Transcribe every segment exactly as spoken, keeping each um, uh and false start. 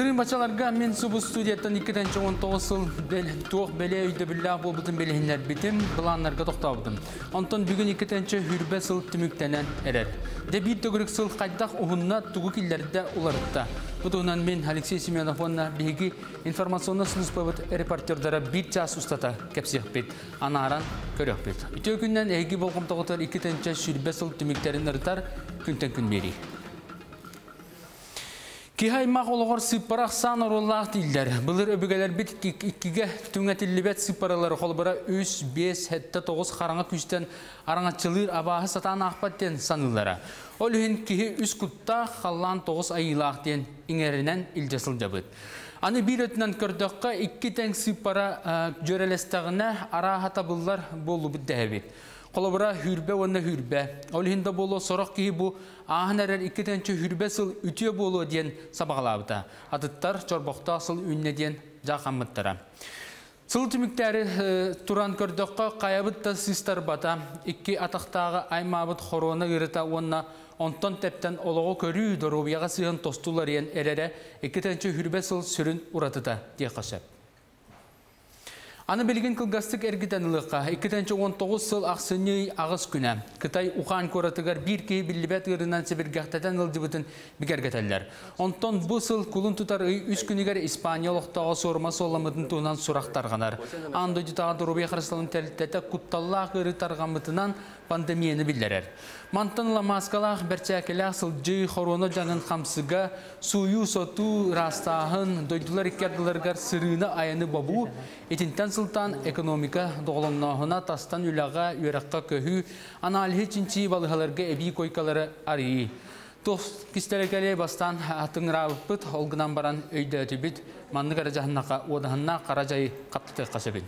Сырын бачаларга мен субу студияттан иккиден чоғын тоғысыл туық бәле үйді білі болбытын бәлейінлер бітім бұланларға тоқтабыдым. Онтон бүгін иккиденчі хүрбе сыл түміктенен әрер. Де бір төгірік сыл қайдақ ұғынна тұғы келдерді ұларытта. Бұдығынан мен Алексей Семеновонна бейгі информационны сұлыс бабыт репортердара бір час ұстата кәпсеқ бет, анаран көрек бет. Үте күннен әйгі болғым тоғытыр иккиденчі хүрбе сыл түміктерін ұрытар күнтен күн бері. Кихаймақ олығыр сыппарақ сан орыллақ дейілдер. Бұлыр өбігелер бет иккіге түңәтілібет сыппаралары қолбыра үш, бес, хетті, тоғыз қараңа күштен араңатчылыр абағы сатан ақпаттен санылары. Ол үйін кихи үш құтта қалан тоғыз айылақ ден еңерінен үлжасыл жабыд. Аны бір өтінен көрдіққа икки тәң сыппара жөрелестіғіне ара хатабылар болу бұд дәбет. Қолыбыра хүрбе онна хүрбе. Ол хинда болу сорақ кейі бұ ағын әрер иккетенчі хүрбе сыл үтіе болу ден сабағалабыда. Атыттар чорбоқта сыл үнне ден жақамыттара. Сыл түміктәрі туран көрдіққа қаябытта сыстар бата. Икки атақтағы аймабыт хорона ғырыта онна онтон тәптен олығы көрі дұрубияға сыйын тостулар ен әрері иккетенчі хүрбе сыл сүрін ұратыда де қашап. Аны білген кылгастык әргітанылыққа иккиденчі он тоғыз сыл ақсыны ағыз күні. Қытай ұқан көратығар бір кей білібет ғырынан себергақтатан ұлдыбытын бігергетелер. Онтон бұл сыл күлін тұтар үй үш күнігер Испаниялықтағы сормасы оламыдың туынан сұрақтарғанар. Андой жұтаға дұрубия қырысылын тәліттәті құтталла ғыры тарғамытынан пандемияны білдерер. Мантанла маскалақ бәрчәкелі сыл жүй қороны жаңын қамсыға суyu соту растағын дойдылар иккерділергер сырыны аяны бабу етінтен сылтан экономика доғылымнағына тастан үліға үйраққа көхі аналихи чинчи балығаларға әбей койкалары арии. Тост кистелекеле бастан атыңырабыппыт олғынан баран өйді өтібіт манны қаражағыннаға одағынна қаражайы қаптыты қасабын.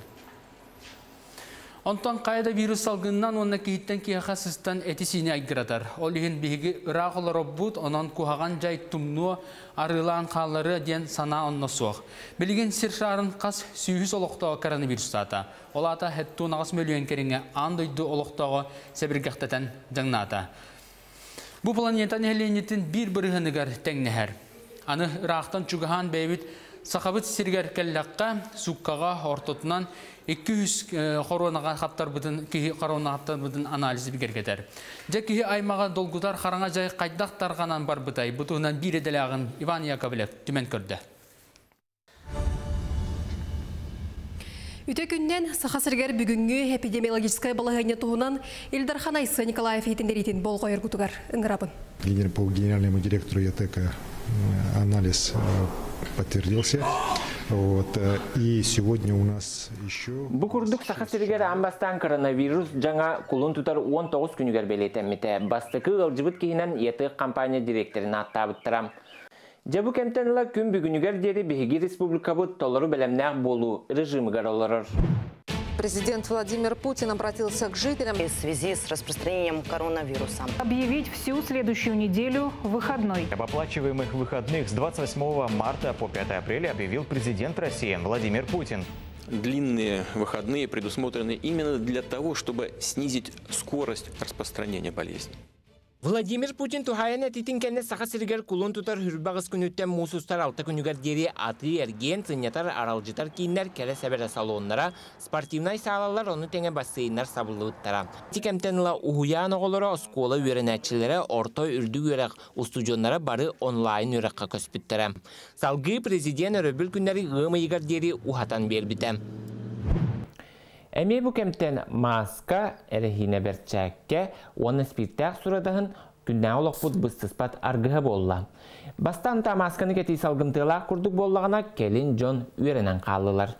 Онтан қайда вирус салғыннан онна кейттен кейаға сыстан әтісіне айгыратар. Ол еген бейгі ұрақ олар оббут, онан кухаған жай тұмну арылан қалары ден сана онна соқ. Білген сир шарын қас сүйіз олықтағы коронавирустата. Ол ата әтті нағыз мөліен керіңе андойды олықтағы сәбіргақтатан жаңната. Бұл планетан әленетін бір бірігінігер тәңнәхер. Аны рақтан чүгіған бәйбіт сақабыт сиргер кәлләққа сұққаға ортотынан екі жүз қоронаға қаптар бұдын, кейі қорона қаптар бұдын анализі бігергетер. Жа кейі аймаға долгудар қараңа жай қайдақтарғанан бар бұтай, бұтығынан бір еделағын Иван Яковлев түмен көрді. Үте күннен сақасыргер бүгінгі эпидемиологическай балығыне туғынан Илдархан Айсы Николаев етіндеретін бол қойыр күтігар ұңырабын. По генеральному директору ЯТЭКа анализ подтвердился. Вот. И сегодня у нас еще... Букурдук сақасыргер амбастан коронавирус жаңа кулун тутар он тоғыз күнігер белетеммете. Бастықы ғылжыбыт кейінен ЯТЭК компания директорын аттабыттырам. Жабу кемтенла күн бүгінігер дері бігігі республикабыт толыру бәлемнәқ болу режимігер олырыр. Президент Владимир Путин обратился к жителям в связи с распространением коронавируса. Объявить всю следующую неделю выходной. Об оплачиваемых выходных с двадцать восьмого марта по пятое апреля объявил президент России Владимир Путин. Длинные выходные предусмотрены именно для того, чтобы снизить скорость распространения болезни. Владимир Путин тухайын әтетін кәнне сақасыргер кулун тутар хүрбағыз күніттен мусустар алты күнігер дері аты ерген цинятар аралжытар кейінлер кәлі сәбірі салонлара, спортивнай салалар оны тәңе бассейнлар сабылы ұттара. Тикемтенла ухуян оғылары оскола үйренәтчілері ортой үрді үйрек устудионлары бары онлайн үйрекқа көспіттірі. Салғы президент өрөбіл күнлері ғымы егер дері ухатан бербіті. Әме бұл кәмтен маска әріхіне бәрчәкке, оны спирттәк сұрадығын күннә олық бұд бұстыспат арғығы болла. Бастан та масканы кәтей салғымтылақ күрдік боллағына келін Джон үйренен қалылар.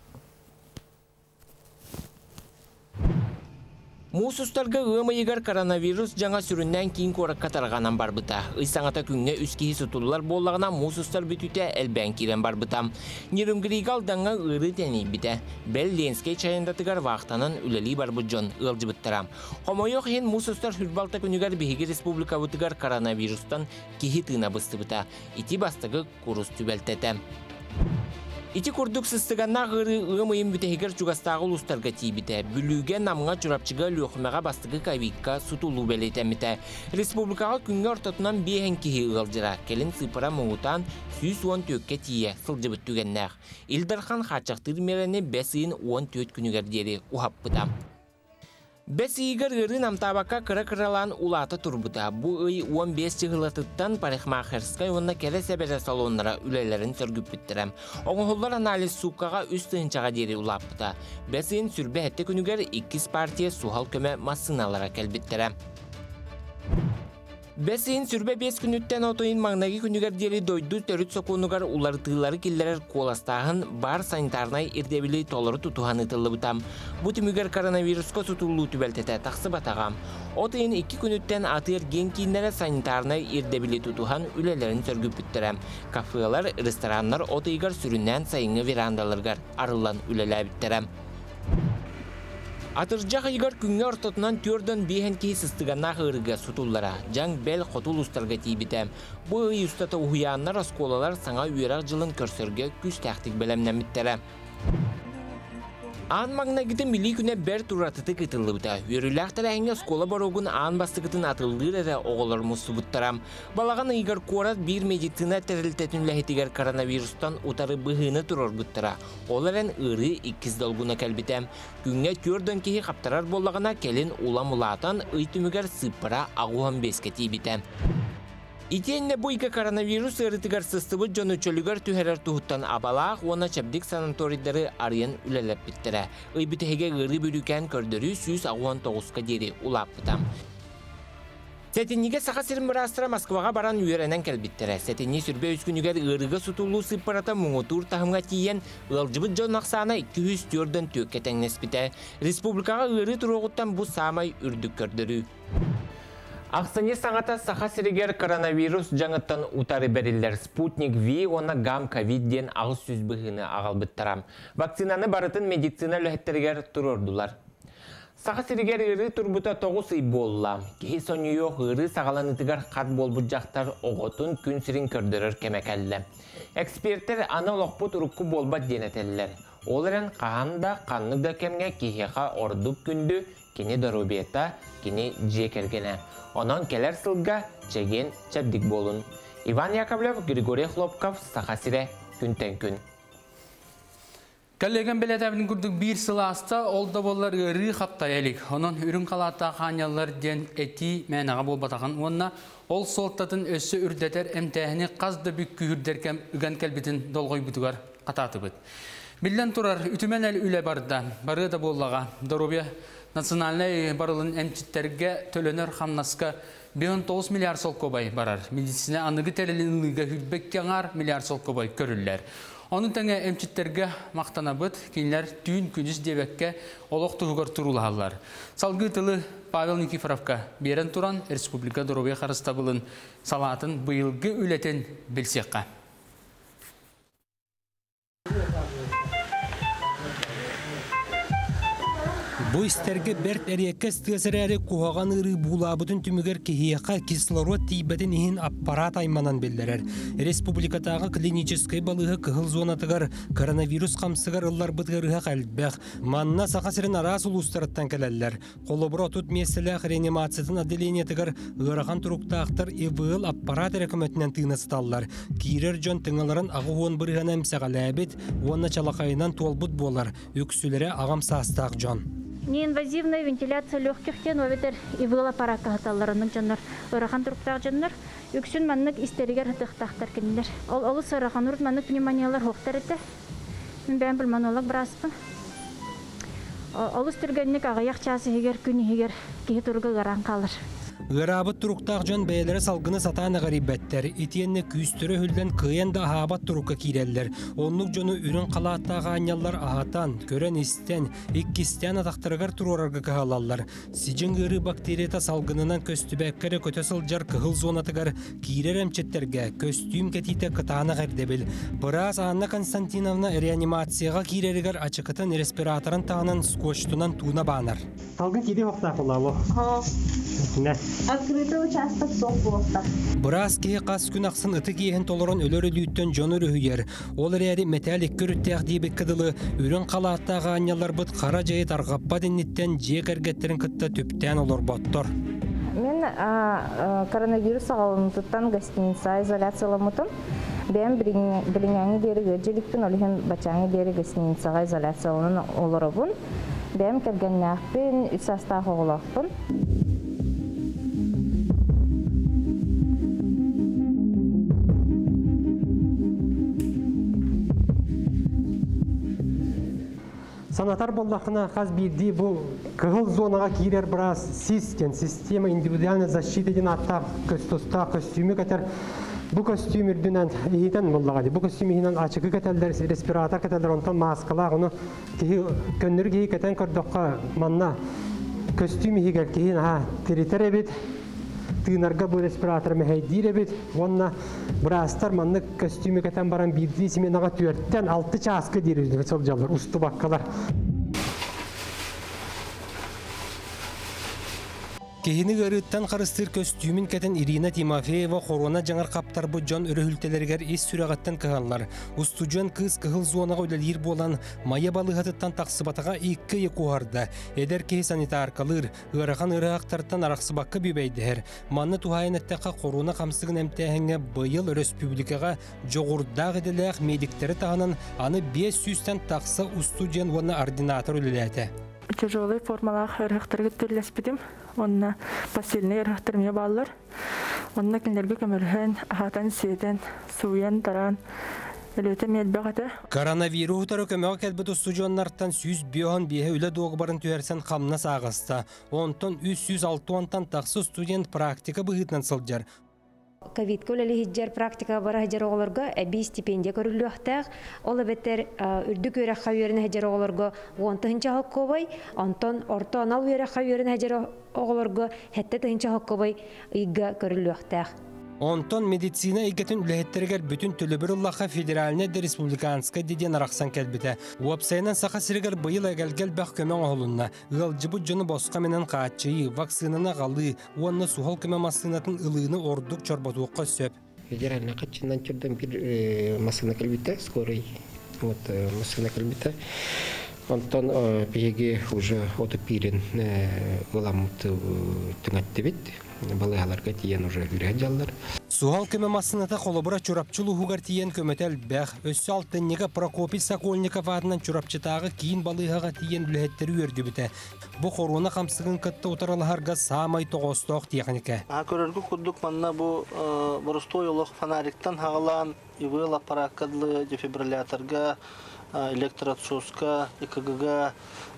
Мусустарға ғымы егер коронавирус жаңа сүріннен кейін қорық қатарғанан бар бұта. Үйсаңата күнне үскейі сұтылылар боллағына мусустар бүтіте әлбән керен бар бұта. Нерімгірейгал даңға ғыры тәней біті. Бәл ленскей чайындатығар вақтанын үлелі бар бұд жон ғылжы бұттыра. Қомайоқ хен мусустар хүрбалта күнігер бігігі республика бұтығар коронавирустан кейі тыына бұсты бұта. Ити бастығы құрыс түбәлтеті. Ити курдук сыстыганна гыры ымыйын бүтегер жугастагы улустарга тийбите. Бүлүге намга журапчыга лөхмега бастыгы кавикка сутулу белетемите. Республикага күнгө ортотунан бейхен кихи ылжыра. Келин сыпыра муутан сүүс он төкке тие сылжыбыт түгеннәк. Илдархан хачактыр мерени бесиин он төт күнүгер дери ухаппыта. Бес игер гыры намтабакка кыра-кыралан улаты турбута. Бу ый он бес чыгылатыттан парикмахерскай онна келе себере салоннара үлелерин сөргүп биттирем. Оңголлар анализ суккага үст тыынчага дери улаппыта. Бесин сүрбе хетте күнүгер иккис партия сухал көмө массыналара келбиттирем. Бесин сүрбе бес күнүттен отойын маңнаги күнүгер дери дойду төрүт сокунугар улар тыылары киллерер коластагын бар санитарнай ирдебили толору тутуханы тылыбытам. Бу түмүгер коронавируско сутулуу түбелтете таксы батагам. Отойын икки күнүттен атыр ген кийиннере санитарнай ирдебили тутухан үлелерин сөргүп бүттірем. Кафелар, рестораннар отойгар сүрүннен сайыңы верандаларгар арылан үлеле биттерем. Атыржақ игар күнге ортотунан түрден бейхен кей сыстыганна ғырыға сутуллара, жаң бәл қотул ұстарға тейбітем. Бұл үй ұстата ұхуяннар осколалар саңа үйерақ жылын көрсөрге күз тәқтік бәлемнен біттері. Аан маңнагыты мили күне бәр туратыты кытылы бұта. Үйріләқтір әңге скола барогын аан бастығытын атылдыр әрі оғылар мұсы бұттарам. Балаған игар қорат бір медицина тәрілтетін ләхетігер коронавирустан ұтары бұғыны тұрар бұттара. Оларын ұры иккіз долгуна кәлбітем. Күнге көрден кейі қаптарар болағына келін улам улатан ұйтымығар сыпыра ағуан беске тейбітем. Итенне буйка коронавирус ырытыгар сыстыбы жону чөлүгөр түһәрәр туһуттан абалаах уона чабдик санаторийдары арыян үлелеп биттірі. Ыйбітеге ыры бүрүкен көрдөрү сүүс агуан тоғузка дери улаппытам. Сетинниге сақа сирин мұрастыра Москваға баран үйеренен кәлбіттірі. Сетинни сүрбе үскүнігер ырыға сутулу сыппарата мұңытур тахымға тиен ылжыбыт жон ақсана икки жүз төрден төкке тәңнеспіті. Республикаға ыры тұрғыттан бұ самай үрдік көрдірі. Ақсыне саңата сақа сиригер коронавирус жаңыттан утары бәрілдер Спутник Ви, оны гам ковид ден ағыз сүз бұғыны ағал бұттарам. Вакцинаны барытын медицина лөхеттерігер тұрордулар. Сақа сиригер ыры турбута тоғыз үй болла. Кехи сонүйо ыры сағаланытыгар қат болбут жақтар оғытын күн сирин көрдірір кемекәлі. Эксперттер аны лоқпут ұрыққы болбат денетелілер. Оларын қағанда қанны дөкемге кехеға ордуп күнді кені дорубета, кені жекергені. Онан келер сылға чеген чәбдік болын. Иван Яковлев, Григорий Хлопков, Сақа сире күнтен күн. Коллегам белетәбін күрдік бір сылы аста, олда болар ұры қаптай әлік. Онын үрін қалата қанялар ден әти мәнаға бол батаған. Онына ол солтатын өсі үрдетер әмтәхіні қазды бүк күйірдеркем үгін кәлбетін долғой бұтығар қататы бұд. Білден тұрар үтімен әл үлі барды, бары да боллаға. Доробия национальный барылын әмчіттерге төленер қамнаска он тоғыз миллиард сол көбай барар. Медицина анығы тәрелін ұлыға хүлбекке аңар миллиард сол көбай көрілілер. Оның тәңе әмчіттерге мақтана бұд, кейінлер түйін күніз дебекке олық тұғығыр тұрулағалар. Салғы тылы Павел Никифоровка берен тұран Республика Доробия қарыстабылын салатын бұйылғы үлетен білсеққа. Бу истерге берт әреккес тыасырары куғаған ұры булабытын түмігер кехияқа кислород тейбетін ехін аппарат айманан белдерер. Республикатағы клиническай балығы кығыл зонатығар коронавирус қамсығар ұллар бұтғырыға қалбәқ. Манна сақасырын арас ұлыстарыттан кәләлілер. Қолыбыр отут меселәқ реанимациятын отделениятығар ғыраған тұруқтақтар ИВЛ аппарат рекометінен тыынысталлар. Кейрер жон тыңаларын ағы он бірғанам сәғаләбет, онна чалақайынан толбыт болар. Үксілері ағам састақ жон. Неинвазивная вентиляция легких тен овитер ИВЛ аппарат кахаталарының жандар. Ырахан туруктак жандар. Үксүн маннык истеригер хытыктактар кендер. Ол олы сырахан урут маннык пневмониялар хоктар эте. Мен бән пульмонолог браспын. Олы стергенник агаяк часы егер күн егер кихи турга гаран калыр. Гырабыт туруктак жон бәйлері салгыны сатаны гарибеттер. Итиенне күстөрө хүлден кыйын да ахабат турукка киреллер. Оннук жону үрін қалаттағы анялар ахатан, көрен истен, иккистен атақтырығар турорарга кахалалар. Сижин гыры бактерията салгынынан көстүбәккері көтөсіл жар кыхыл зонатыгар кирер әмчеттерге көстүм кетите кытаны ғардебіл. Біраз Анна Константиновна реанимацияға кирерігер ачықытын респираторын тағынан скотчтунан туна банар. Салгын кеде вақтақ олалы? открытый участок соқ болуқта. Бұрас кеге қас күн ақсын ұты кейін толырын өлөр өлүйттен жоныр үйер. Ол әрі металлик көріттәқ дейбік кыдылы үрін қалаттағы анялар бұд қара жайы тарғаппа денеттен жек әргеттерін күтті түптен олар боттыр. Мен коронавирус ағалынтыттан гостиница изоляциялымытын. Бәм біліңәңі дері желіктін олығын бачаңы дері гостиницаға изоляциялының олары бұн. Бәм кәргеннәқпен үс астағы оғылақпын. Санатар болдақына қаз бірді бұл қығыл зонаға кейлер біраз систем, система индивидуальной защиты ден аттақ көстуста костюмі кәтер. Бұл костюм үрдінен ехетен болдағады. Бұл костюм ехенен ачықы кәтелдер, респиратор кәтелдер, онтан маскалақ, оны көннір кейі кәтен көрдіққа манна костюм ехегер кейін теритер әбет, тыынарға бұл респиратор мәхейдер әбет, онна бұрастар манны костюмі кәтен баран бірді семенаға түрттен алты часқы дережді сол жалыр, ұсты баққалар. Кехini ғырыттан қарыстыр көстюмін кәтін Ирина Тимофеева хорона жаңар қаптар бұ жон өрі-хүлтелергер ес сүрағаттан кығанлар. Устужан кыз кығыл зонаға өлелер болан майя балығатыттан тақсыбатаға екі екі оғарды. Эдер кеhe санитар қалыр, ғырақан ұрағақтарттан арақсыбаққа бүйбейдігер. Манны тухайын әттіға хорона қамсығын әмтәхіңе бұйыл республикаға жоғырдағы діләқ медиктері тағынан аны бес жүзден тақсы устужан оны ординатор өлеләді. Тяжелый формалах эрхтарга төрләспедим. Онна посильный эрхтармия баллар. Онна киндерге көмөрһен, ахатан сетен, суян таран. Элөтө медбагата. Коронавирус тары көмөг келбит устужоннардан сүз бион бие үле догбарын түерсен камна сагыста. Онтон үч жүз алтыдан таксы студент практика быгытнан сылжар. Ковид көлелі хиджер практика бара хиджер оғылырға әбі стипендия көрілі ақтақ. Ол әбеттер үрді көрі қауеріне хиджер оғылырға оңты хынча хаққобай, онтон орта анал өрі қауеріне хиджер оғылырға хәтті хынча хаққобай үйгі көрілі ақтақ. Онтон медицина игетін үләхеттергер бүтін төлібіріллаға федераліне де республиканска деден арақсан кәлбіті. Уапсайынан сақа сірігер бұйыл әгәлгәл бәқ көмен оғылынна. Үғалжыбы жоны босқа менен қаатчайы, вакцинана ғалы, онны сухал көмен масынатын ылыны ордық чорбатуыққа сөп. Федеральна қатчындан түрден бір масына кәлбіті, скорый масына кәлбіті. Онтон пеге уже отопирен ғыламыт түңәтті бет. Балыгаларга тиен уже үрәҗаллар. Суал көмө масыната колобура чурапчылуу хугар тиен көмөтел бәх өссө алтыннега Прокопий Сокольников атынан чурапчытагы кийин балыгага тиен үлеттери үрдү бите. Бу корона камсыгын кытта утараларга самай тогосток техника. А көрөргү курдук манна бу боростойолог фонариктан хагалан ивыл аппаракадлы дефибрилляторга, электроотсоска, ЭКГга,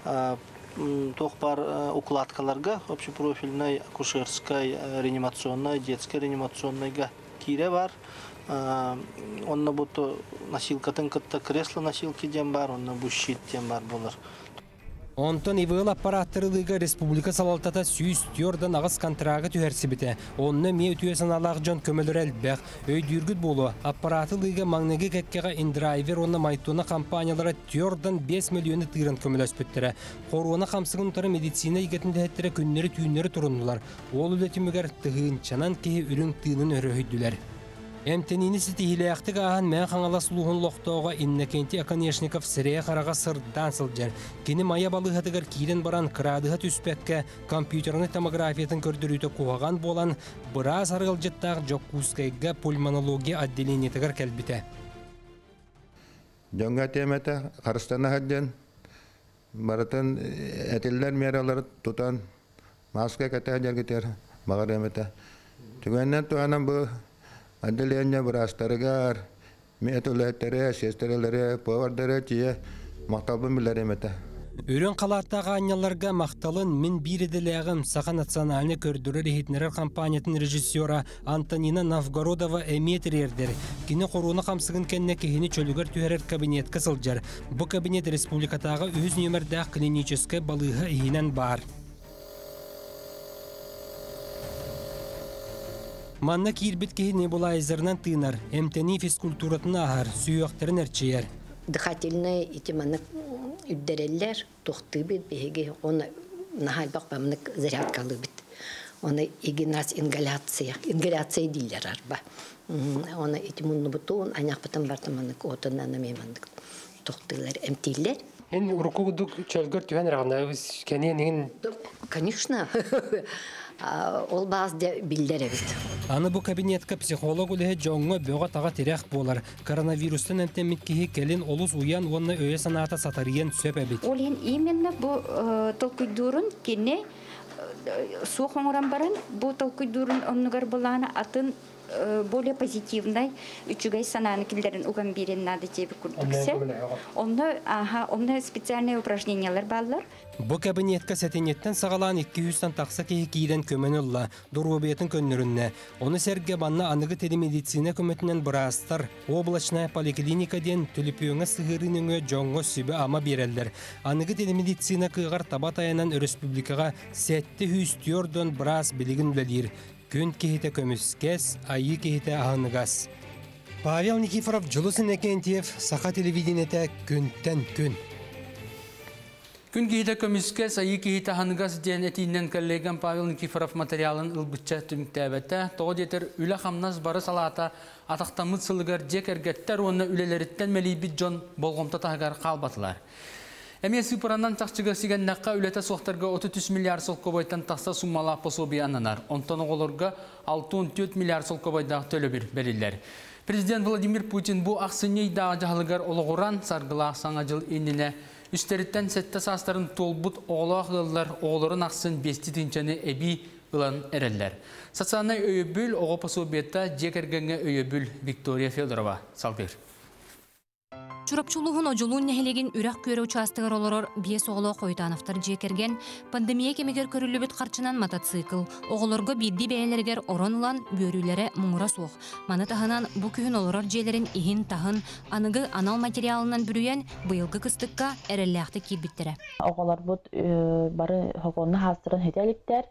тохпар укладкаларга, общепрофильной, акушерской, реанимационной, детской реанимационной кире бар. Онна буту носилкатын кытта кресло носилки дем бар, онна бу щит дем бар болар. Онтон ивыл аппараттырылыга республика салалтата сүйіз түйордан ағыз контрагы түхерсі біте. Онны ме өтуесін алақ жон көмелер әлбәқ. Өйдүргіт болу, аппараттылыга маңнеге кәккеға индрайвер онны майтуына компаниялары түйордан бес миллионы тыйран көмелес бүттірі. Қоруына қамсығын ұтары медицина егетінде әттірі күннері түйінері тұрындылар. Ол үлетімігер тұғын чанан кейі үрін тыйнын өрі өйділер. Эмтенини ситихилияқтыға ағын мән қаңала сұлуғын лоқтауға Иннокентий Аконешников сірее қараға сырдан сылжар. Кені майя балығатығыр кейден баран қырадыға түспәкке компьютерны томографиятын көрдірүйті қуғаған болан біраз арғыл жеттақ жоккускайға пульмонология отделениетігір кәлбіті. Жоңға теметі қарыстана қадден барытын әтелдер мералары тұтан маска кәті әдергетер бағар әметі. Түгеннен туғанан бұл Анделения брастаргар, метулеттере, сестерелере, повардере тие макталбын билер эмете. Өрен қалаттағы аняларға мақталын мен биреділәғім Саха национальны көрдірі рехетнерер компаниятын режиссера Антонина Новгородова эметерердер. Кені қоруына қамсығын кәнне кехені чөлігер түйерер кабинет кысылжар. Бұ кабинет республикатағы өз нөмірдәқ клиническай балығы ехінен бар. Манна кирбит кехіне бола айзырынан тыынар, эмтени физкультуратын ағар, сүйіқтірін әрчейер. Дыхательный эти манна үддереллер, тоқты бит, беге, оны нахай бақ бамынық зарядкалы бит. оны игенас ингаляция, ингаляция дилер арба. Оны этимунну бутун, аняк бутун бартаманнык отынна намемандык тоқтылар, эмтилер. Эн урукудук чөлгөр түһен рагнабыз кененин. Конечно. Ол баз де билдер бит. Аны бу кабинетка психолог үле жоңго бөга тага тирах болар. Коронавирустан энтемит кихи келин олус уян онна өйө санаата сатарыен сөп бит. Ол именно бу толкуйдурун кене суохоңоран баран бу толкуйдурун оннугар булана атын более позитивной үчүгай сананы килдерин уган берен надо тебе курдуксе. Онда аха, онда специальные упражнениялар баллар. Бу кабинетка сетинеттен сагалан эки жүздөн такса кеги кийден көмөнүлла дурубиятын көннөрүнне. Оны серге банна аныгы телемедицина көмөтүнөн бурастар облачная поликлиника ден төлүпүңө сыгырыныңө жоңго сүбө ама берелдер. Аныгы телемедицина кыгар табат аянан республикага сетти хүстүрдөн брас билигин үлелир. Күн кехите көміскес, айы кехите ағыныгас. Павел Никифоров, Жылысын Экентьев, Саха телевидениете күнтен күн. Күн кехите көміскес, айы кехите ағыныгас ден этинен коллегам Павел Никифоров материалын ылбытча түміктәбәті. Тоғы детер үлі қамнас бары салата атақтамыт сылығар жек әргеттер оны үлелеріттен мәлейбіт жон болғымта тағығар қалбатылар. Әме сыпыранан тақчыға сиген наққа үлеті соқтарға отыз үч миллиард солқы бойтан тақса суммала пособия ананар. Онтан оғылырға алты он төрт миллиард солқы бойдағы төлі бір берілер. Президент Владимир Путин бұл ақсыней дағы жағылығар олығыран сарғыла саңа жыл еніне үстеріттен сәтті састарын толбұт оғылақ ғылылар оғылырын ақсын бесті тінчені әбей ұлан әрелер. Сатсаны өйебіл оғы пособиетта жекергенге өйебіл Виктория Федорова салбер. Чурапчулуғын ожулуын нәхелеген үрақ көрі участығыр олырыр бес оғылы қойтановтар жекерген пандемия кемегер көрілі бүт қарчынан мотоцикл. Оғылырғы бидді бәйелергер орын ұлан бөрілері мұңыра соқ. Маны тағынан бұ күйін олырыр желерін ихин тағын анығы анал материалынан бүріен бұйылғы кыстыққа әрелләқті кейбіттері. Оғылар бұд бары хоқонны хастырын хетеліктер.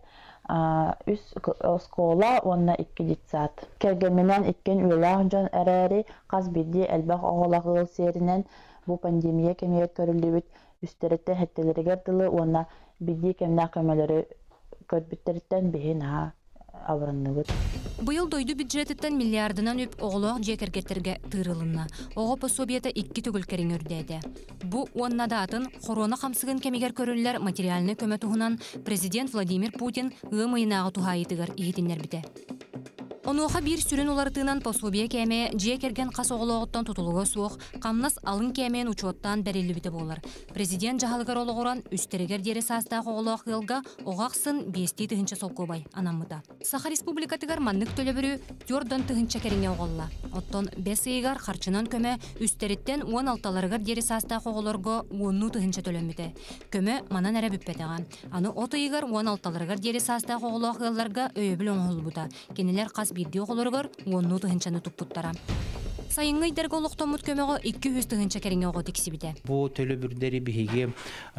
Үс скола онна икки дитсат. Кергенменен иккен үйлах жон әрәри қаз бидді әлбақ оғылағыл серінен бұл пандемия кемегер көрілі бүт үстеретті хеттелергер дылы онна бидді кемнақ көмелері көрбіттеріттен бейін аға авырынны бүт. Бұйыл дойду бюджеттен миллиардынан өп оғылық жекергеттерге тырылынна. Оғы пособиеті икки түгіл керін өрдейді. Бұ оннада атын хорона қамсығын кемегер көрілілер материалны көмәтуғынан президент Владимир Путин ғымайынағы тұхайытығыр ехетінлер біте. Онуға бір сүрін оларытынан пособия кәме жекерген қас оғылығыттан тұтылығы суық, қамнас алын кәмен учоттан бәрелі біті болар. Президент жағалығар олығыран үстерігер дері састағы оғылығы ғылға оғақсын бесті түхінші солқобай анамыда. Саха республикатығар маннық төлі бірі түрден түхінші кәріңе оғылла. Оттон бес иығар қарчынан көмі үстеріттен он алталарығар дері састағы оғылырғы онну түхінші төлеміді. Көмі манан әрі бүппетіған. Аны от иығар он алталарығар дері састағы оғылығы ғылларға өйебіл оңғыл бұда. Кенелер қас бидді оғылырғыр онну түхіншіні тұппұттара. Сайыңғы идергі олықтамыт көмеға екі жүз түхінші кәріңе оғы тексі біде. Бұл төлі бүрдері бігі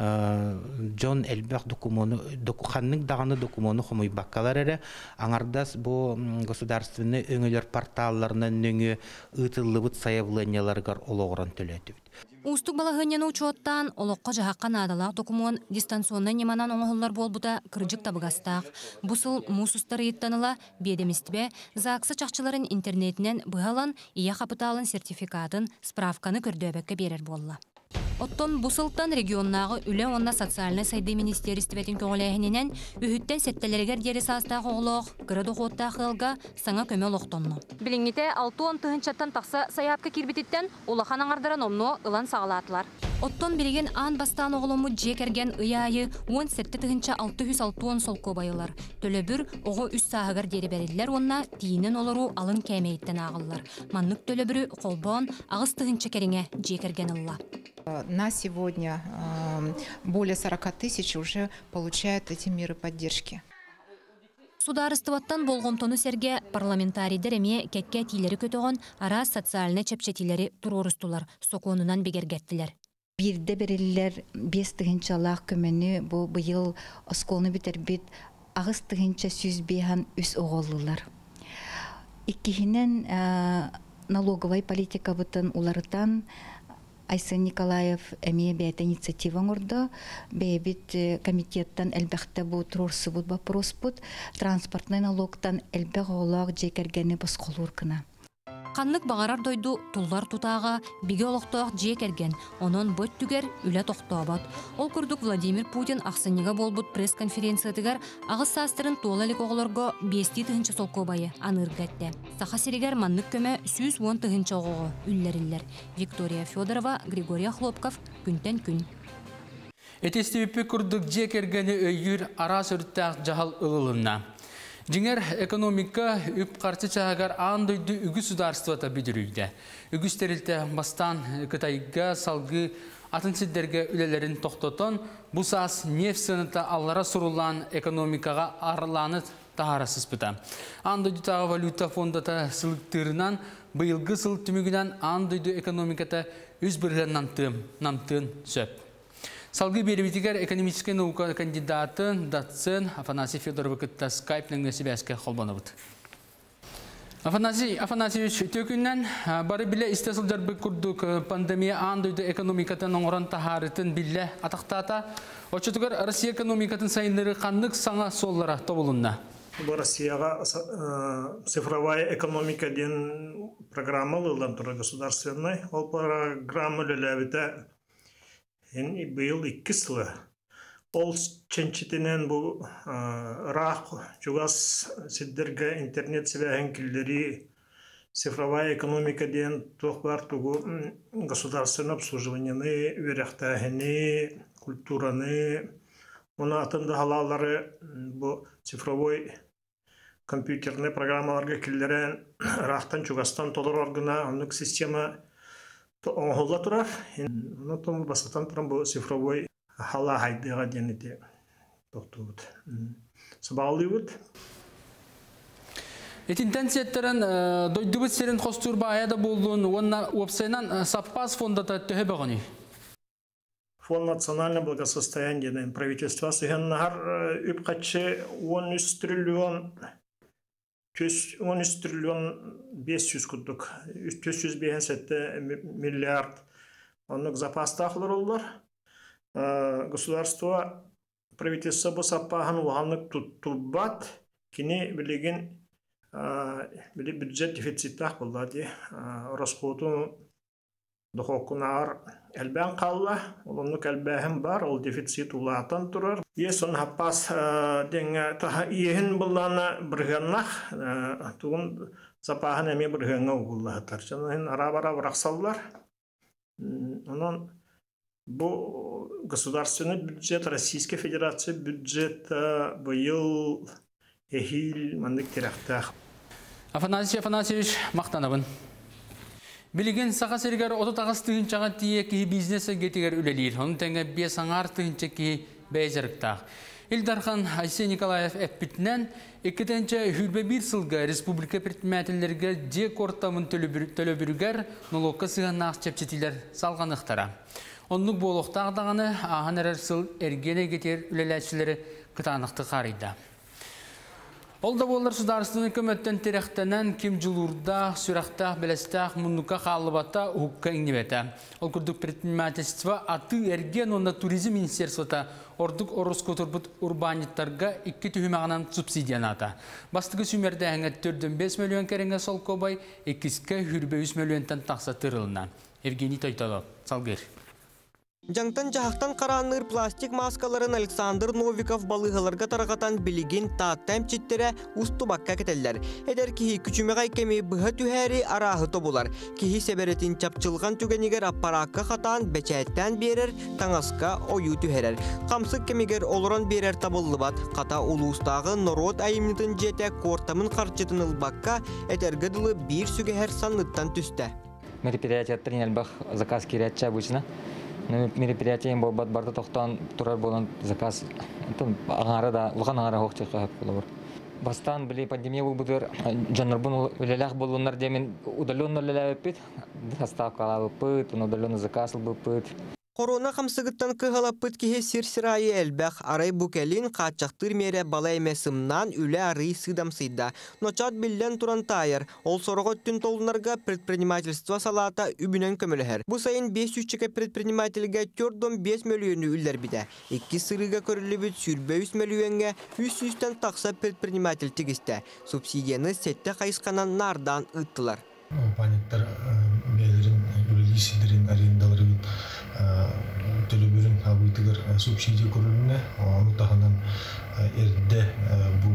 Джон Элбек документу, қанның дағаны документу құмай баққалар әрі. Аңардас бұл государственный өңілер порталларынан өңі ұтылы бұт саявланияларғар олығыран төлі өтіп. Устук балағынен учоттан олыққа жағаққан адалақ документ дистанционны неманан оңғылар болбута кыржық табығастақ. Бұсыл мұсустар еттаныла бедемістібе зақсы чақчыларын интернетінен бұғалан ия қапыталын сертификатын справканы көрдөбекке берер болла. Оттон бұсылтан регионнағы үлі онна социальный сайды министерстветін көңіләйінен үхіттен сеттелергер дері састағы оғылық, қырады қоттағы ғылға саңа көмел оқтонну. Біліңгете алты он түхіншаттан тақса саяпқа кирбететтен олақан аңардаран омну ылан сағалатылар. Оттон білген ан бастан оғылымы жекерген ұяйы он сетті түхінші алты жүз алты он солқо байылар. Төлі бір оғы үс сағығар дері бәрелілер онна тиінен олару алын кәмейттен ағылылар. Маннық төлі бірі қолбон ағыз түхінші керіңе жекерген ұлла. На сегодня более сорока тысяч уже получают эти меры поддержки. Сударыстываттан болғымтоны серге парламентарийдер әме кәтке тилері көтіғын ара социальны чәпчетилері тұрорыстылар, соқуынынан бегергеттілер. Бірде берілілер бес түгінші алақ көмені бұл бұйыл осколны бітер бит ағыз түгінші сүз бейхан үс оғылылар. Иккихінен налоговай политика бұтын оларытан Айсын Николаев әме бәйт инициативаң орда, бәйбит комитеттан әлбәқті бұ тұрорсы бұд вопрос бұд, транспортный налогтан әлбәқ олақ жекергені бұс қолуыр кына. Қанлык бағарар дойду туллар тутаға биге олықтоқ жек ерген, онон бөт түгер үлі тоқтуабат. Ол күрдік Владимир Путин ақсыныға болбут пресс-конференциятыгар ағыз састырын туолалик оғыларға бести тыгынчы солко байы аныргатты. Саха серигер маннык көмі сүз он тыгынчы оғығы үллерілер. Виктория Федорова, Григорий Хлопков, күнтен күн. Этестебіпі күрдік жек ергені өйір ара сөрттәқ жағал ылылына. Жиңер экономика үп қарсы чағар андойды үгі сударствата бедірүйді. Үгі стерілті бастан Қытайға салғы атын сиддерге үлелерін тоқтотон, бұл сас нефт сыныта аллара сұрулан экономикаға арыланы тағарасыз бұта. Андойды тағы валюта фондата сылықтырынан бұйылғы сыл түмігінен андойды экономиката үз бірген намтын сөп. Салғы беребетігер экономический наука кандидаты Датсен Афанасий Федоров кітті скайпнің өсібәске қолбаны бұд. Афанасий Афанасьевич төкіннен бары біле істесіл жарбы күрдік пандемия андойды экономикатын оңыран тахарытын біле атақтата. Очытығыр Россия экономикатын сайынлары қанлық саңа соллара тобылынна. Бұл Россияға цифровая экономика ден программа лылдан тұры государственной. Ол программа лөләбіті быйыл икки сылы. Ол ченчетінен бұл рақ жугас сиддерге интернет себәхен кілдері цифровая экономика ден тоқпар тугу государственное обслуживание веряхтахыны, культураны. Оны атында халалары бұл цифровой компьютерный программаларға кілдерен рақтан жугастан толыр оргына онық система оңғылда тұрар. Онытым басатан тұрам бұл цифровой хала хайдыға денеде тоқты бұд. Сабағылы бұд. Этинтен сеттерін дойды бұд серін қостырба аяда болуын, онна уапсайнан саппас фондата төһе бағыны? Фонд национального благосостояния правительства сыған нағар үп қатшы он үч триллион он үч триллион бес жүз күдік, жүз жүз миллиард онық запас тақылыр олар. Государство правительство бұл саппағын уғанлық тұтылбат, кені білеген бюджет дефициттақ болды. Расходу дұқоқынағыр әлбән қалла, олымлық әлбәхім бар, ол дефицит ұлатан тұрар. Есон хаппас ехін бұлланы біргеннақ, тұғын запағын әме біргенге ұғыллағытар. Жаңын ара-бара бірақсаллар. Онын бұл государственный бюджет, Российская Федерация бюджет бұйыл эхил мандық терақтақ. Афанасий Афанасьевич мақтанабын. Билеген сақа сергер оты тағыз түйінчаға тие ки бизнесі кетігер үлелейір. Оның тәңі бес аңар түйінча ки бәйзіріктақ. Илдархан Айсен Николаев әппітінен екітенче хүлбе бір сылға республика предпринимательлерге де кортамын төлі бүргер налогқа сыған нағыз чәпчетілер салғанықтара. Онлық болуқтағдағаны ағын әрір сыл әргене кетер үлеләтшілері қытанықты қарайды. Олда болар сударыстың көмөттен теректенен кем жылурда, сүрақтақ, белестақ, мұннуқа қалыбата ұққа еңнебеті. Ол күрдік предпринимательство аты әрген онда туризм министерствота ордық орыско тұрбыт урбаниттарға екі түйімағынан субсидиянаты. Бастығы сүмерді әңі төрден бес миллион кәріңе сол көбай, екіске хүрбе үш миллионтан тақса тұрылына. Евгений Тойталов, салгер. Жаңтан жахақтан қараныр пластик маскаларын Александр Новиков балығыларға тарағатан білеген тааттайм читтері ұсты баққа кетелер. Әдер кихи күчімеғай кеме бұға түхәрі арағы тобулар. Кихи себеретін чапчылған түгенігер аппараққа қатан бәчәйттен берер, таңасқа ойу түхәрер. Қамсық кемегер олыран берер табылы бат. Қата ұлыстағы норот айымнытын жете кортамын қарчытын ұлбаққа әдергіділі бір сүгәр санлыттан түсті. Мероприятия тренербақ заказ керетчі обычно. Мероприятием бол бат барда тоқтан турар болан заказ аңары да луған аңары хоқты қағып болар. Бастан біле пандемия бұл бұдыр жанрбун үлеләқ болуынар демен удаленный үлеләк өппет, доставкалар өппет, удаленный заказ өппет. Корона камсыгыттан кыгалаппыт кихе сир-сирайы элбэх арай букелин каачактыр мере бала эмесымнан үле арый сыдамсыйда. Ночат билден туран тайыр, ол сороготтун толунарга предпринимательство салата үбүнен көмөлөһөр. Бу сайын беш жүз чеке предпринимательге төрдөн беш миллиону үллер биде. Икки сырыга көрүлүбүт сүрбөүс миллионга үч жүздөн такса предприниматель тигисте. Субсидияны сетте кайысканан нардан ыттылар. Паниктар бәлерин, үлелги сидерин, арендаларын төлөбүрүн абыйтыгар субсидия көрүлүнө, аны таханан эрде бу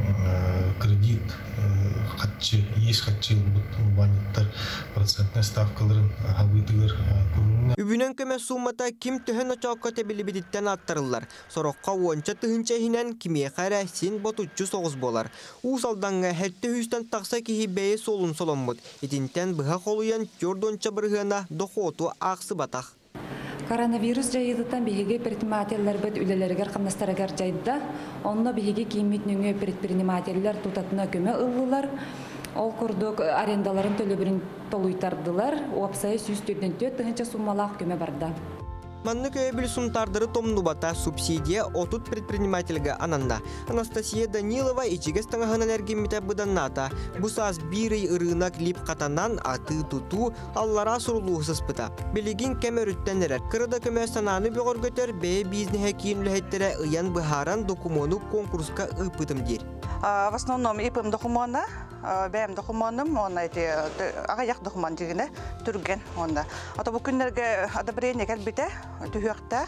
кредит катчы, еш катчы паниктар процентный ставкаларын абыйтыгар көрүлүнө. Үбүнөн көмө суммата ким төһөн очокко тебилибидиттен аттырылар. Сорокка онча тыгынча хинен кимие кайра син ботучу соғыз болар. Усалданга хетте хүстен такса кихи бейе солун соломмут. Итинтен быха колуян жордонча бырыгына дохоту аксы батах. Коронавирус жайыдытан биһиги предпринимательлер бет үлелергер камнастарагар жайда, онно биһиги кийимит нүңө предпринимательлер тутатына көмө ыллылар. Ол курдук арендаларын төлөбүрүн толуйтардылар. Опсайы сүз төрдөн төрт тыгынча суммалаах көмө барда. Манны көйбіл сумтардыры томнубата субсидия отут предпринимательга ананда. Анастасия Данилова ичигес таңахынан әргеммете бұданната. Бұсас бирый ырынак лип қатанан аты туту аллара сурулуғсыз пыта. Білігін кәмөріттенерер. Кырыда көмө сананы беғор көтер бәе бизнеге кейін үләйттері ұян бұхаран докумону конкурска ұпытым дер. В основном ипым докумона, бәем докумоным, он эти ағаяқ документ дегені түрген онда. Ата бұл күндерге одобрение кәлбіте түйіқтақ.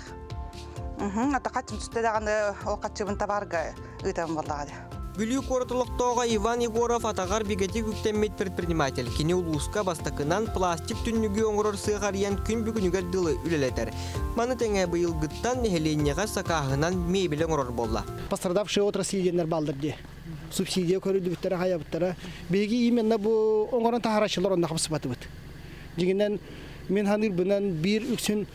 Ата қатшым түсті дағаны ол қатшымын табарға ұйтам болдағады. Бүлүү коротылықтоға Иван Егоров атағар бігеті күктеммет предприниматель. Кені улуска бастақынан пластик түннігі оңырыр сығариян күн бүгінігер дылы үлелетер. Маны тәңе бұйылғыттан нехеленеға сақағынан мейбілі оңырыр болла. Пострадавшие отрасли еденер балдырды. Субсидия көрілді бүттері, қая бүттері. Беги именно бұл оңырын тағарашылар онда қапсы баты бұд. Дегеннен мен ханыр бұнан бір үксін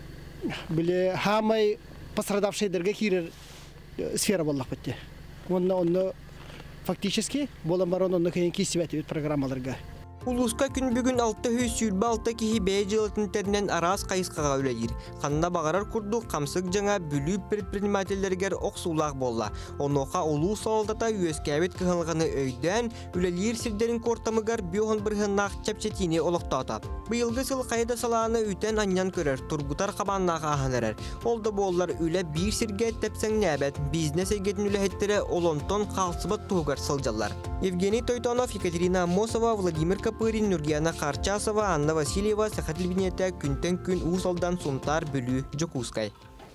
біле хамай пострадавшиедерге керер сфера боллақ бітті. Онна онна фактически болан барон онна кейін кесібәті өт программаларға. Улуска күн бүгін алты хүз сүлбі алты кихи бәе жылытын тернен арас қайысқаға үләйір. Қанна бағарар күрді қамсық жаңа бүлі предпринимательдергер оқсулақ болла. Оноқа улу салдата үйескәбет кығылғаны өйден үләлер сірдерін кортамығар бүйоғын бірғыннақ чәпчетіне олықтата. Бұйылғы сыл қайда саланы үтен аньян көрер, тургутар қабаннаға ағанарар. Олды боллар үлә бір сірге тәпсәң нәбәт, бизнес егетін үләхеттері олонтон қалсыбат туғар сылжалар. Евгений Тойтонов, Екатерина Амосова, Владимир Капырин, Нургияна Харчасова, Анна Васильева, Сахатлибинете, күнтен күн усалдан сумтар бүлі Джокускай.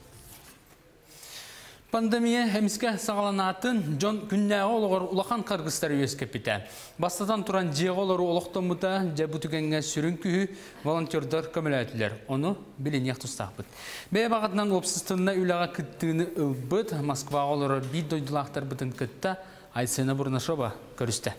Пандемия хемиске сағаланатын жон күннәғі олығыр улақан қарғыстары өске біті. Бастадан тұран жеғі олары олықтамыда жәбүтігенге сүрін күйі волонтердар көміләтілер. Оны білін яқтыстақ бұд. Бәе бағытынан опсыстығына үліға күттігіні ұлбыд, Москва олары бейд дойдылақтар бұдын күтті, Айсена Бурнашова көрісті.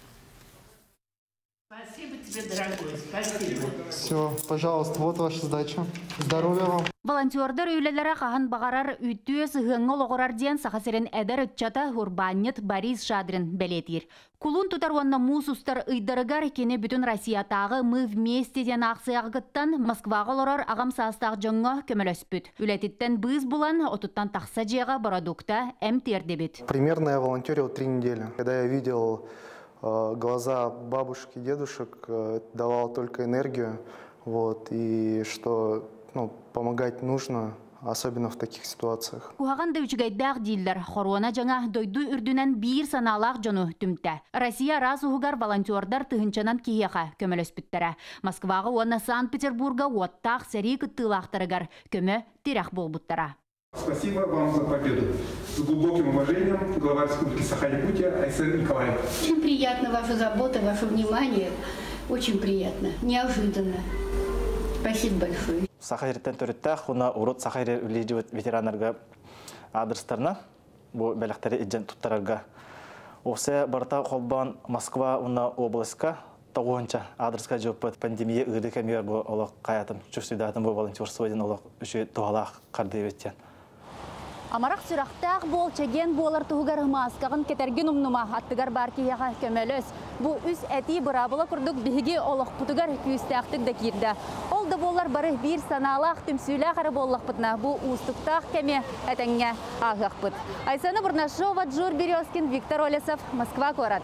Спасибо тебе, дорогой, спасибо. Все, пожалуйста, вот ваша задача. Здоровья вам. Волонтердар үйлелері қаған бағарар үттіөз ғыңыл оғырар ден сақасырын әдір үтчата Урбанет Борис Шадрин бәлетір. Кулун тұтар онна мусустар ұйдарығар кені бүтін Россиятағы мы вместе ден ақсыяғыттан Москваға лорар ағам састақ жоңға көмілөспүт. Үлетіттен бұз бұлан отыттан тақса жеға продукта әмтерді бит. Примерно я волонтерил три недели. Когда я видел глаза бабушек и дедушек, давал только энергию, вот, и что, ну, помогать нужно, особенно в таких ситуациях. Кухаган дөүчүгайдах дилдер, хорона жаңа дойду үрдүнен бир саналақ жону түмті. Россия раз уғығар волонтердар тыгынчанан киеға көмөлөспүттері. Москваға оны Санкт-Петербурга оттақ сәрі күттілақтарығар көмө тирах болбуттара. Спасибо вам за победу. С глубоким уважением, глава Республики Саха-Якутия Айсен Николаев. Очень приятна ваша забота, ваше внимание. Очень приятно, неожиданно. Спасибо большое. Сахайрттен төрөттәх, уна урут Сахайр үлежи ветеранларга адрестарына, бу бәләхтәре иҗен туттарга. Осе барта холбан Москва уна областька тогонча адреска жоппат пандемия ыды кемер бу олак каятым. Чувствидатым бу волонтерство ден олак үче туалак карды беттен. Амарақ сүрақтақ бол чеген болар туғығар маскағын кетерген умнума аттығар бар кейеға көмелөс. Бұ үс әти бұрабылы күрдік бігі олық пұтығар күйістәқтік да керді. Ол да болар бары бір саналақ түмсүйлі қары болық пұтына. Бұ ұстықтақ кәме әтәңе ағық пұт. Айсаны Бурнашова, Джур Березкин, Виктор Олесов, Москва, Корат.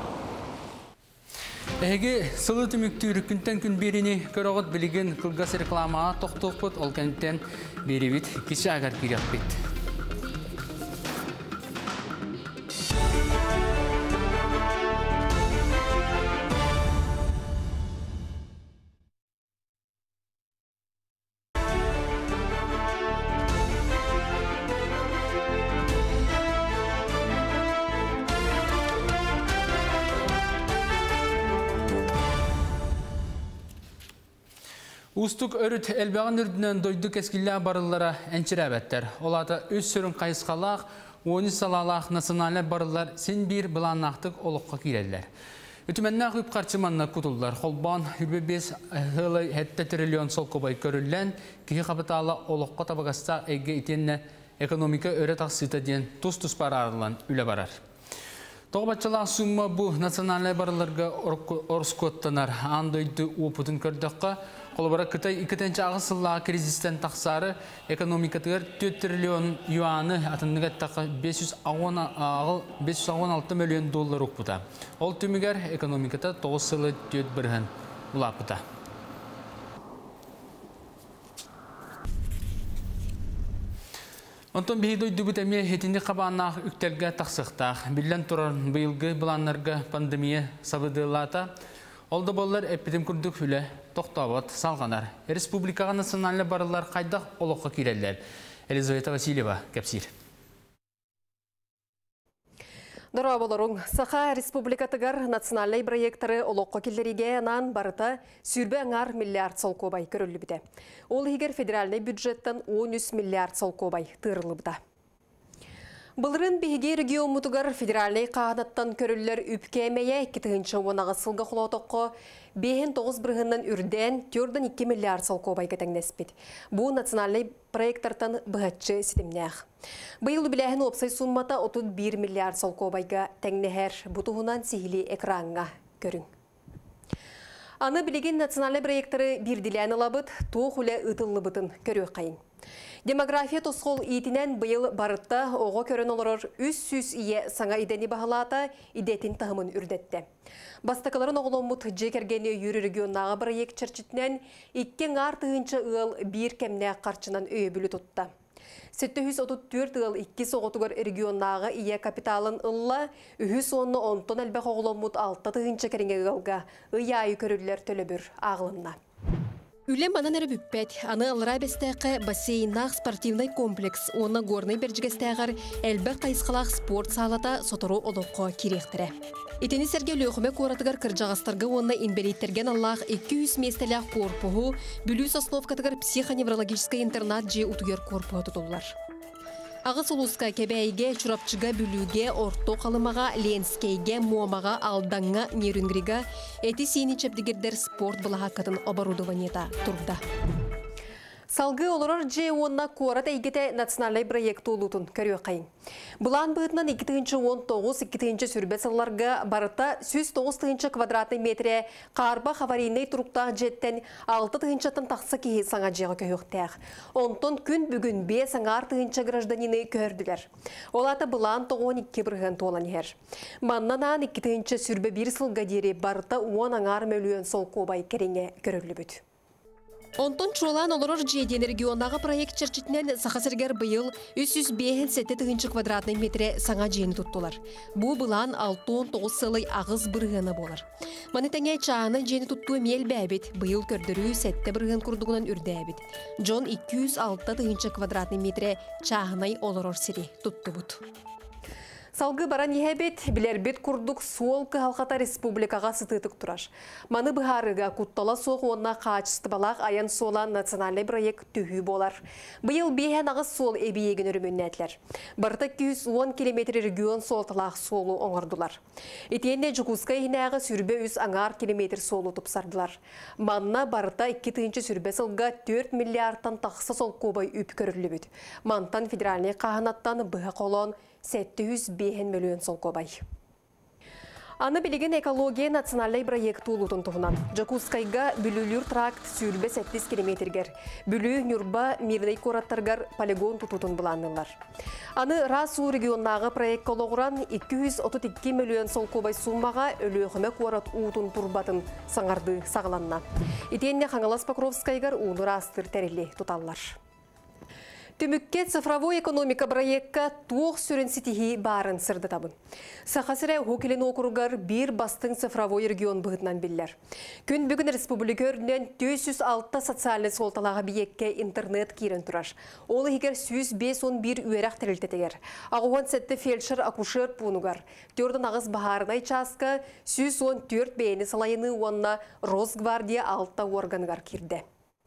Әге сылы түміктері күнтен күн беріне көріғыт білген қылғас рекламаға тоқтық бұд, ол кәнттен бері бет кеші ағар керек бет. Устук өрүт элбаган үрдінен дойдук эскилля барыллара әнчірәбәттер. Олата өз сөрін қайысқалақ, оны салалақ националь барыллар сен бір бұланнақтық олыққа керелілер. Үтіменнақ үп қарчыманна күтілдер. Холбан үрбе бес ғылы әтті триллион сол көбай көрілілен, кейі қабыталы олыққа табағаста әйге етенне экономика өрі тақсыта ден тұс-тұс барарылан үлі барар. Тоғбатчылақ сумма бұ националь барыларға орскоттанар андойды опытын көрдіққа, Қолыбара Қытай икетенчі ағысыллаға кризистен тақсары экономикатығыр төрт триллион юаны атынығат тақы бес жүз он алты миллион доллар ұқпыта. Ол түмігер экономиката тоғыз сылы төт бірген ұлапыта. Онтон бейдой дүбітеме хетінді қабаннақ үктелге тақсықтақ. Білен тұран бұйылғы бұланларға пандемия сабыдылата. Олды болар эпидем күрдік хүлі тоқтауыт салғанар. Республикаға национальны барылар қайдақ олыққа керелер. Елизавета Васильева, кәпсир. Дұра болырың, Саха республикатығар национальный проекторы олыққа келдеріге анан барыта сүрбе аңар миллиард сол кобай көрілі біде. Ол егер федеральный бюджеттен он үч миллиард сол кобай тырылы біде. Бұлырын бейге регион мұтығар федеральный қағанаттан көрілілер үпкемeye кетігінші онаға сылғы құлотыққы бейін тоғыз бірғыннан үрден төрден екі миллиард сол кобай кетеңнеспет. Бұл национальный проекттартан бұғатшы сетімнәқ. Бұйыл біләхін опсай суммата отыз бір миллиард сол кобайға тәңнехер бұтығынан сихили экранға көрін. Аны білеген национальный проекттары бірділәні лабыт, тоқ үлі ұтылы бұтын көрі қайын. Демография тосқол етінен бұйыл барытта оғы көрін олырыр үс сүз ие саңа идені бағалата идетін тағымын үрдетті. Бастақыларын оғылымыт жекергені юрі регионнаға проект чарчитінен иккен артығыншы ұғыл бір кәмне қарчынан өй бүлі тұтты. жеті жүз отуз төрт ыл икки соғытығыр регионнаға ие капиталын ұлла үхіс онны онтон әлбәқ оғылымыт алты тығыншы кәріңе ұғылға ұяйы көрілер төлі бір ағылымна. Үлем банан әрі бүппәт, аны алыра бәстәқі бассейнақ спортивный комплекс, оны горный бәржігістәғір әлбәқ қайысқалақ спорт салата сотыру олыққа керектірі. Етені сәрге лөқіме қоратығыр кіржағастырғы оны инбелеттерген Аллах екі жүз местелях корпуғу, бүліс основкатығыр психоневрологический интернат же ұтығыр корпуғы тұтылар. Ағыс ұлысқа кәбәйге, чұрапчыға бүліге, орто қалымаға, ленскейге, муамаға, алданға, нерінгриға, әті сені чәпдігердер спорт бұлаға қатын оборудованиета тұрда. Салғы олырыр же онна қуарат әйгеті национальный проекты олутын көрі қайын. Бұлан бұғытынан екі мың он тоғыз екі мың сүрбе сылларға барыта жүз тоғыз квадратный метре қарба хаварийный тұруқтақ жеттен алты тығыншатын тақсы кейі саңа жеға көйіқтәқ. Онтон күн бүгін бе саңар тығынша гражданины көрділер. Олаты бұлан тоғын екі бірген толан ер. Маннанан екі мың сүрбе бір сылға дері барыта он аңар мөлуен сол қобай кереңе көрілі бүт. Онтон чолан олырыр жейден региондағы проект чарчитінен сақасыргер бұйыл үс жүз бес квадратный метре саңа жейіні тұттылар. Бұл бұлан алты тоғыз сылы ағыз бірғаны болар. Манетаңай чағаны жейіні тұттуы мел бәбет, бұйыл көрдірі сәтті бірғын күрдігінен үрді әбет. Джон екі жүз алты квадратный метре чағынай олырыр сірі тұтты бұд. Салгы баран ехебет, билербет курдук Суолка Халқата Республикаға сытытык тураш. Маны бұхарыға куттала соқ онна қачысты балақ аян солан национальный проект түйі болар. Бұйыл бейхен ағыз сол әбиеген өріміннәтлер. Барта екі жүз он километр регион солталақ солу оңырдылар. Етенде Жукуска хинағы сүрбе үз аңар километр солу тұпсардылар. Манна барта екі тыынчы сүрбе сылға төрт миллиардтан тақсы сол кобай үп көрілі бүд. Мантан федеральный қағанаттан бұға қолон сәтті жүз бейхен миллион сол кобай. Аны билеген экология национальный проект улутын туғынан. Жакускайга бүлілер тракт сүрбе сәттіз километргер. Бүлі нүрба мирдей кораттаргар полигон тұтутын бұланылар. Аны Расу регионнағы проект кологыран екі жүз отыз екі миллион сол кобай суммаға өліғіме корат уутын турбатын саңарды сағыланна. Итенне Хаңалас Покровскайгар уны растыр тәрелі тұталлар. Түмікке цифровой экономика проектка туық сүрін сетихи барын сырды табын. Сақасыра хокелен округар бір бастың цифровой регион бұғытнан білдер. Күн бүгін республика өрінен төрт жүз алты социальный солталаға биекке интернет кирен тұраш. Ол егер жүз бес он бір үйерақ тәрілтетегер. Ағуан сәтті фельдшер акушер пунугар. Төрдің ағыз бағарынай часка жүз он төрт бейіні салайыны онна Росгвардия алты органгар кирді.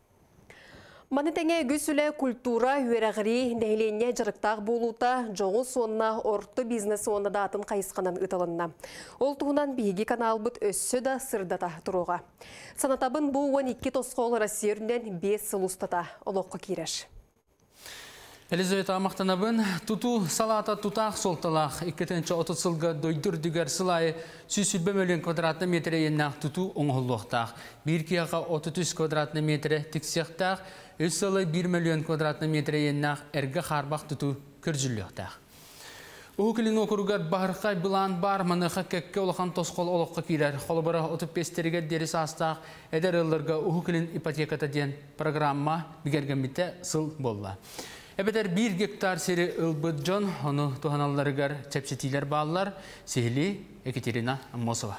Маны тәңе гүсілі культура үйерағыри нәйленне жарықтақ болута жоғы сонына орты бизнес онына датын қайысқанан ұтылынна. Ол туғынан бейге канал бұт өссі да сырдата тұруға. Санатабын бұл он екі тосқол Россиерінен бес сыл ұстата олыққа кереш. Елизавета Амақтанабын тұту салата тұтақ солталақ екі отыз сылға дойдыр дүгер сылайы сүсілбе мөлен квадратны метрі еннақ тұту оңғылуқтақ. Бір кияға отыз үш квадратны метрі тіксияқтақ, үш сылы бір миллион квадратны метрі еннақ әргі қарбақ тұту көржіліқтақ. Ухукілін округар бағырқай бұлан бар маныға кәкке олған тосқол олыққа кейлер. Қолыбыра отыз бестерге деріс астақ әдер ылларға ухукілін ипотеката ден программа бігергемітті сыл болла. Әбетер бір гектар сері ылбыт жон, оны туғаналарығар чәпсетилер бағылар, Сехили Екатерина Аммосова.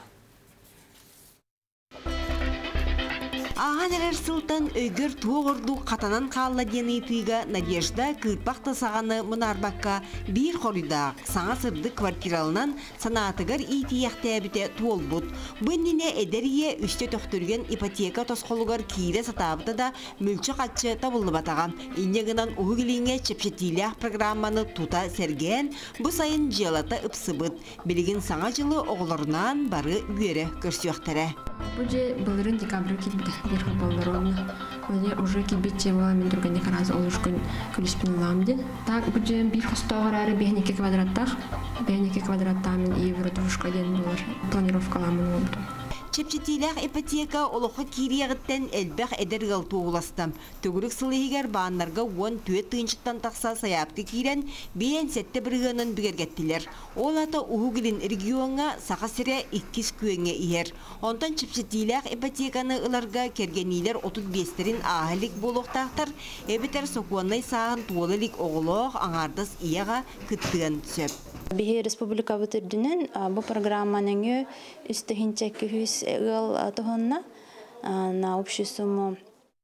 Аған әрер сылтан өйгір туғырду қатанан қалла дені тыйға Надежда кырпақты сағаны мұнарбаққа бір қорыдақ саңа сырды квартиралынан санатығар итияқты әбіте туол бұд. Бұнніне әдерие үсте тоқтырген ипотека тосқолығар кейлі сатабыда да мүлчі қатшы табылы батаған. Инегінан ұғыліңе чепшетилях программаны тута сәрген, бұ сайын желата ұпсыбыд. Білігін саңа жылы оғыларынан бары үйері көрсіяқтары. Бұже бұлырын декабры келбіді. Берху болларовна. Оне уже кибитче вала мен друган раз олушкун күлүспүн ламди. Так бужем бир хостогорары бехнике квадраттах. Бехнике квадраттаа мен евро тушка ден болар. Планировка ламын болду. Чепчетилях ипотека олоққа кириягыттен әлбәқ әдергал туғыластым. Түгірік сылығығар бағанларға он түйет түйіншіттан тақса саяпты кирен бейен сәтті біргінің бүгергеттілер. Ол ата ұғығылын регионға сақасыра иккіз күйеңе иер. Онтан чепчетилях ипотеканы ыларға кергенилер отыз бестерін ағылық болуқтақтар, әбітер соқуанай сағын туылылық оғылық аңардас ияға күттіген сөп. Бихи республика бүтүрдүнүн бу программанын үстүхинче күз ыл тоһонна на общую сумму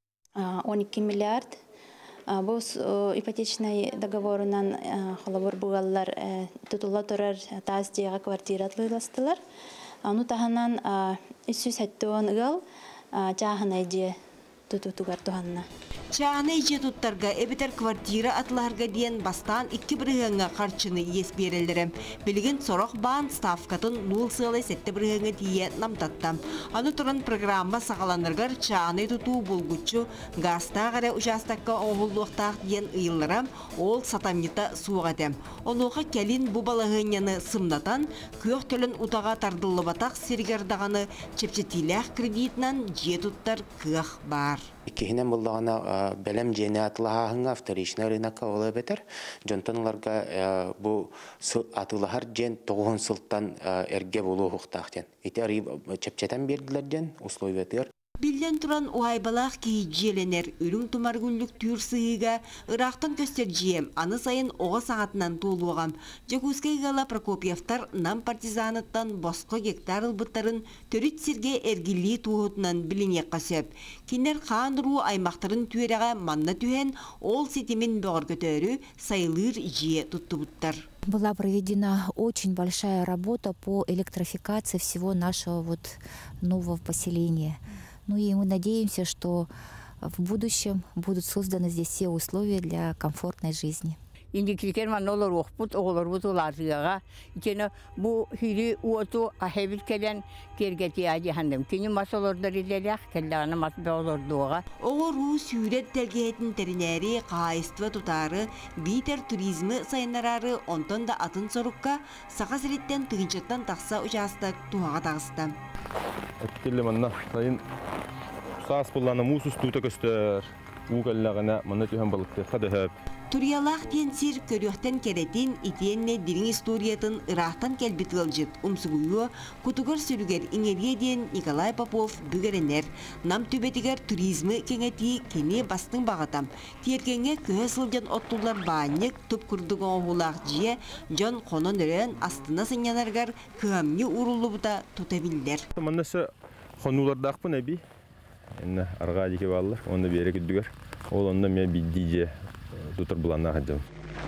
он эки миллиард. Бу ипотечный договорунан холобор бугаллар тутула турар таз жайга квартира тыластылар. Аны таханан үч жүз сексен ыл жагына же тутутугар тоһонна. Чағаны ije туттарға әбітер квартира атларға дейін бастан iki бірігіңі қарчыны ес берелдірім. Білген сорақ бан ставкатын нул сылай сәтті бірігіңі дейін намтаттам. Аны тұрын программа сағаланырғар чағаны тұту болғычу ғастағары ұжастаққа оғылуқтақ дейін ұйылырам ол сатамнита суғадым. Онуға кәлін бұ балығыняны сымнатан көк төлін ұтаға тардылы батақ сергердағаны чепчетилях кредитінен же туттар кық бар. Кихинен буллагана белем жене атлахаңа вторичный рынокка олы бетер. Жонтонларга бу атылахар жен тоғын сылттан эрге болу хуқтақтен. Ити чепчетен берділер жен условиятыр. Билден туран уайбалақ кейджеленер үрің тумаргүнлік түйір сыйыға ырақтан көстер жием, аны сайын оға сағатынан толуғам. Жакускайгала Прокопьевтар нам партизаныттан босқо гектар ылбыттарын төрит сирге әргілі туғытынан білінек қасеп. Кенер қандыру аймақтарын түйереға манна түйен, ол сетімін бұғыр көтөрі сайылыр жие тұттыбыттар. Была проведена очень большая работа по электрификации всего нашего вот нового поселения. Ну и мы надеемся, что в будущем будут созданы здесь все условия для комфортной жизни. Индикер ман олар оқпут, олар бут оларыга. Икені бу хири уоту ахебит келен кергети ади хандым. Кені масолордар илерях, келлағаны масбе олардуға. Оғыру сүйрет тәлгейтін теринери қайыстыва тұтары, бейтер туризмі сайынарары онтон да атын сорукка, сақа сіреттен тұғынчаттан тақса ұжастық туғаға тағысты. Әттелі манна сайын саас болланы мусус тута көстер, уғаллағына манна түйен балықты қадығып. Туриялах тенсир көріқтен керетин итиенне дирин историятын ырақтан келбит ылжыт умсугуйу кутугар сүрүгер иңерге ден Николай Попов бүгеренер. Нам түбетігер туризмі кеңети кені бастың бағатам. Тиергенге көе сылжан оттулар баанек туп күрдігі оғулақ жие жон қонон өрен астына сынянаргар көмні урулу бұта тутабиллер. Маннасы қонулардақпын әбі. Әнна арға деке балылар, оны бері күдігер. Ол онда мен биддейже tutur bulanna hadım.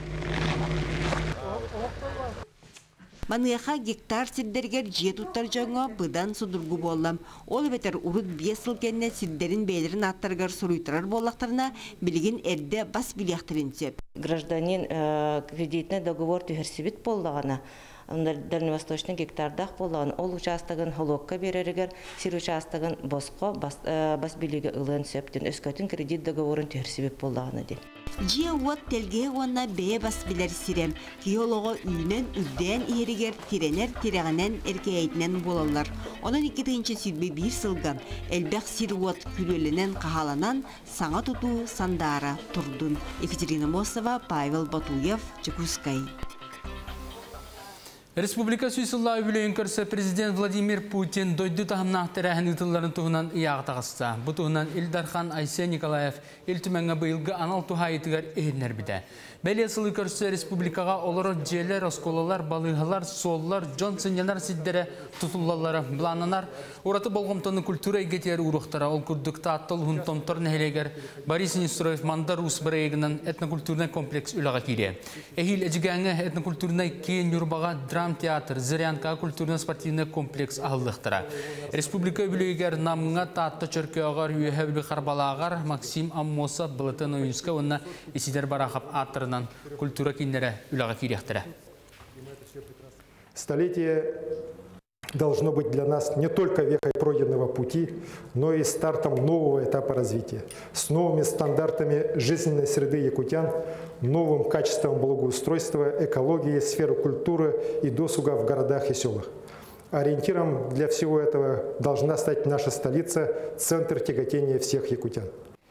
Маныяха гектар сиддергер жие туттар жоңа быдан судургу боллам. Ол бетер урут бесыл кенне сиддерин бейлерин аттаргар суруйтарар боллақтарына билигин эрде бас билияқтырын сеп. Гражданин кредитный договор түхерсибит боллағана. Дальневосточный гектардах болған ол участогын холокка берерігер, сир участогын босқо бас билігі ұлын сөптін өскөтін кредит договорын түрсібіп болғаны де. Жия уат телге онна бе бас билер сирем, киолого үйнен үрден иерігер тиренер тирегінен эркейтінен болалар. Онын екі тыйынчы сирбе бір сылган, әлбәқ сир уат күрелінен қағаланан саңа тұту сандара тұрдын. Екатерина Мосова, Павел Батуев, Чекускай. Республика Сүйсілла өбілейін көрсі президент Владимир Путин дойды тағымнақтырағын ұтыларын тұғынанияғы тағысты. Бұл тұғынан Илдархан Айсе Николаев үлтіменгі бұйылғы анал тұхайытығар өйінер біді. Бәлі сылы көрсі республикаға олары желер, осколалар, балығалар, соллар, жон сынянар сиддері тұтылалары бұлананар. Ораты болғымтаны культура егетер ұрықтара, ол күрдікті аттыл ғынтомтар нәхелегер Борис Нестроев мандар ұс бірегінен этнокультурный комплекс үліға кейде. Әхил әжігәңі этнокультурный кейін юрбаға драм театр, Зырянка культурно-спортивный комплекс ағылдықтыра. Республика өбілігер намыңа татты чөркі ағар үйәбілі қарбалағар Максим Аммоса бұлытын ойынсқа онына есидер барақап аттырынан культура кейіндері үліға кейдектірі. Столетие должно быть для нас не только вехой пройденного пути, но и стартом нового этапа развития, с новыми стандартами жизненной среды якутян, новым качеством благоустройства, экологии, сферы культуры и досуга в городах и селах. Ориентиром для всего этого должна стать наша столица, центр тяготения всех якутян.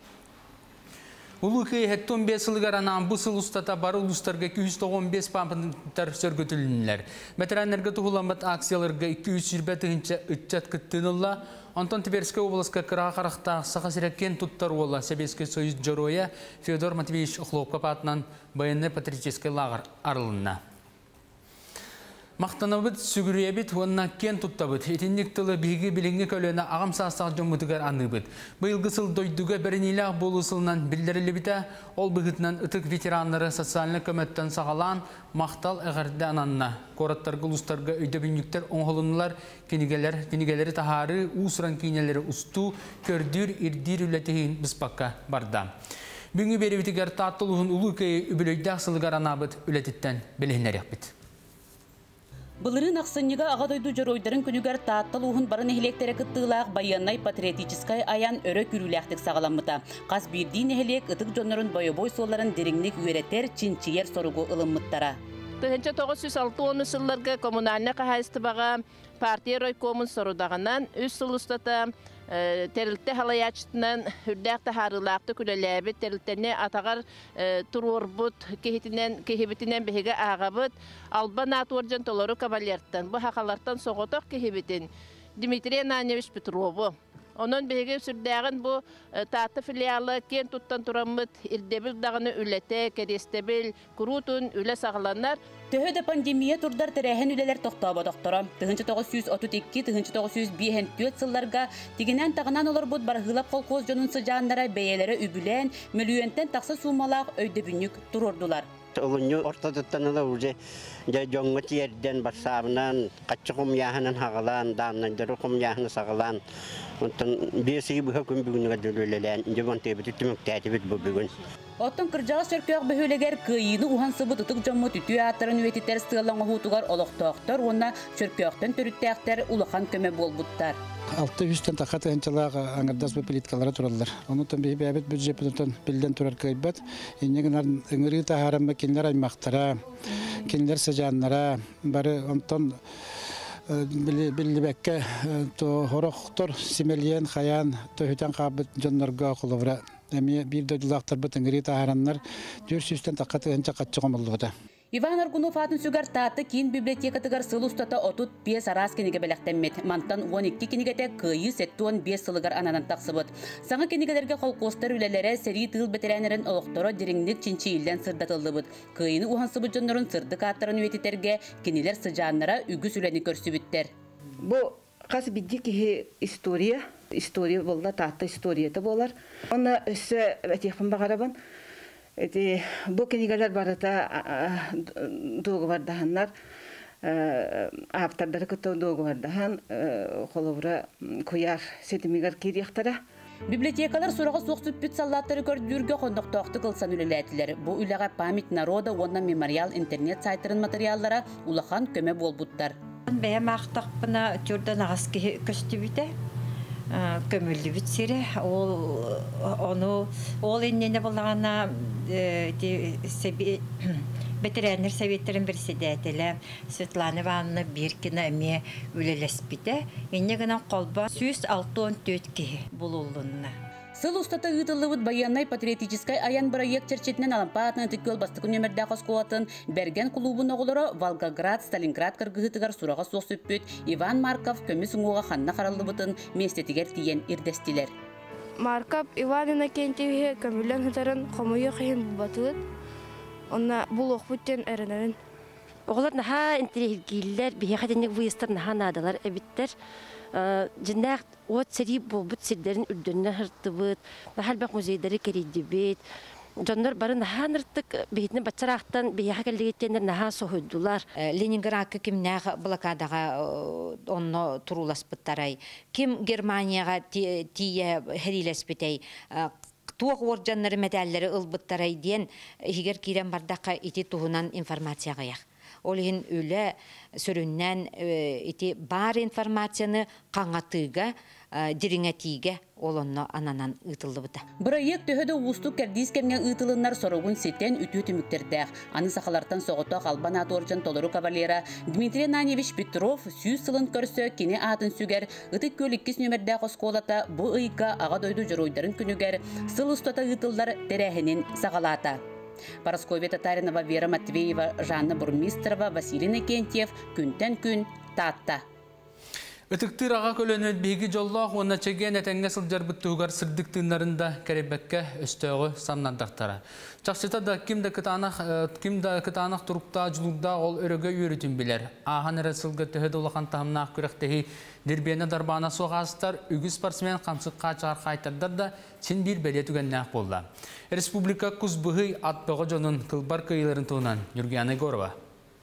Улухи хеттон бесылгаранан бұсыл ұстата бары ұлыстарға екі жүз тоғыз бес пампынтар сөргөтілінлер. Метранерге тұғыламат акцияларға екі жүз жиырма тығынша үтчат күттінілла. Антон Тиберская областка кыра қарақта сақа сиреккен тұттар ола Советский Союз Джороя Федор Матвеевич Охлопка патынан баянны патриотический лагер арылына. Мақтанабыт, сүгіребіт, онына кен тұттабыт. Етіндік тылы бейгі біліңгі көліні ағам састақ жомытығар аныбыт. Бұйылғы сыл дойдуға бірінілі болу сылынан білдірілі біті, ол бұғытынан ұтық ветеранлары социалны көметтен сағалан мақтал әғарды ананына. Қораттарға, ұлыстарға өйді бүніктер оңғылынылар, кенігелері тахары, ұсыран кейнелері ұсту, көрдір, ирдир үлетігін біспаққа барда. Бүгінгі бері бітігер таттылығын ұлы көйі үбілейдақ сылығар анабыт үлетіттен білігінер екбіт. Былырын ақсыннеға ағадойду жоройдарын күнігер тааттыл уғын барын эхелектері кыттығылақ баяннай патриотическай аян өрі күріләқтік сағаламыта. Қас бірдейін эхелек ұтық жонырын бойы-бой соларын деріңнік үйретер чинчиер соруғы ылыммыттара. Тыхынча тоғыз жүз алты он сылларға коммунальны қағайысты баға партия ройкомын сорудағынан үз сылыстата терілтті халаячтынан үрдәқті харылақты күлеләбіт, терілттені атағар тұрорбыт, кехебітінен бігіге ағабыт, албан атуаржан толору кавалерттан. Бұл хақаларттан соғытық кехебітін Дмитрий Ананевич Петрову. Onun beğeni sürdüğün bu tatlı filialı ken tuttan turamıt irdebil dağını ülete, kedestebil, kurutun üle sağlanlar. Töhöde pandemiya turdar terehen üleler toxtaba doktora. Tığınçı dokuz yüz otuz iki, tığınçı dokuz yüz bir sıllarga tiginen tağınan olur bud barhılap kolkoz jonun sıcağınlara beyelere übülen, miliyönten taqsa sumalaq öydebünük tururdular. Olunyu ortadıktanıla uca jongut yerden basabından kaçı kumyahanın hağılan, damnandırı kumyahanı sağılan. Ondan bir sigi bu hüküm bugün ödülülen, inceban tebeti tümüktəti bit bu bugün. Ottun kırcağı sörkök behöleger kıyını uhan sıbı tutuk jommu tütüy atların üvetitler sığalan ohutugar oloqtoqtar, onna sörkökten törüttəqter ulakan köme bolbuttar. Altı yüzden takat ençalağı angardas bu politikalara turallar. Onu da bir bebet büdjetten bilden turar kaybat. İnneğinler ıngırı taharam kinler aymaktara, kinler sajanlara, bari ondan billi bekke to horoktor simeliyen hayan to hüten qabet jonnarga qolovra. Emi bir de dulaqtar bu ıngırı taharanlar dört yüzden takat ença qatçıqam bolluğda. Ivan Argunov atın sügar tatı kin bibliotekatıgar sılı ustata otut beş aras kinige belektemmet. Mantan on iki kinigete kıyı setti on beş sılıgar ananan taqsıbıt. Sağa kinigelerge kolkostar ülelere seri tığıl beterenlerin oloqtora diringlik çinçi ilden sırdatıldıbıt. Kıyını uhansıbıt jonnorun sırdık atların üvetiterge kiniler sıcağınlara ügü süleni körsübütter. Bu qas biddi ki istoriya, istoriya bolda tahta istoriyata bolar. Ona össe etiyapın bağaraban. Eti bu kinigeler barata doğu vardahanlar, aptarları kutu doğu vardahan, kolubra kuyar setimigar kiriyaktara. Bibliotekalar surağa soq süppüt sallatları gördürge qondoqtoqты kılsan üleletiler. Bu ülega Pamit Народа, ondan memorial internet saytların materiallara ulahan köme bolbuttar. Beya maqtaq buna türden ağaski köstübüte. Kömüldü bitsiri, onu ol innene bulağına betirenler Sovetlerin bir sedetele Svetlana Ivanovna Birkina eme ülelespide inne gana kolba yüz altı on dört ki bululunna. Сыл устата ытылыбыт баяннай патриотическай аян проект черчетинен алампаатны тыккөл бастыкын өмердақ оскуатын берген клубын оғылары Волгоград, Сталинград кыргыытыгар сураға соқсыппөт Иван Марков көмі сұңуға ханна қаралыбытын местетігер тиен ирдестилер. Марков Иван Иннокентьеве көмілен хытарын қомойы қиын бұбатылыт, онна бұл оқпыттен әрінерін. Оғылар наха интерегейлер, бейхатенек выйыстар наха надалар әбіттер. Жинақ от сери болбут сирдерин үрдөннө хыртыбыт, бахалбак музейдери керидибит. Жоннор бары наха ныртык бейтин бачарактан бейха келдигеттендер наха сохойдулар. Ленинградка кимнага блокадага онно туруласпыттарай. Ким Германияга тие херилеспитей. Туох оржаннары медаллары ылбыттарай диен хигер кирен бардака ити туһунан информацияга як. Олин үле сөрүннән ити бар информацияны каңатыга, дириңетиге олонно ананан ытылыбыта. Проект төһөдө устук кердис кемген ытылыннар сорогун сетен үтүү түмүктердәк. Аны сахалартан согото албан аторчан толору кавалера Дмитрий Наневич Петров сүүз сылын көрсө кини атын сүгер ытык көликкис нөмердәк осколата бу ыйга ага дойду жоройдарын күнүгер сыл устата ытылдар терехинин сагалата. Парасковья Татаринова, Вера Матвеева, Жанна Бурмистрова, Василий Иннокентьев, күнтен күн татта. Ытыктыр аға көлөнөт беги жоллақ, онна чеген әтәңге сылжарбыт туғар сырдық тыңларында кәребәкке өстөғы саннандақтара. Чақшыта да кимді кытанақ тұрықта жылуда ол өрігі үйрітін білер. Аған әрі сылғы түхеді олақан тағымнақ күректегі дербені дарбана соғастар, үгі спортсмен қамсыққа чағар қайтардар да сен бір бәле түгеннәқ болды. Республика күзбіғі атпығы жонын кылбар күйелерін туынан Юргияна Горова.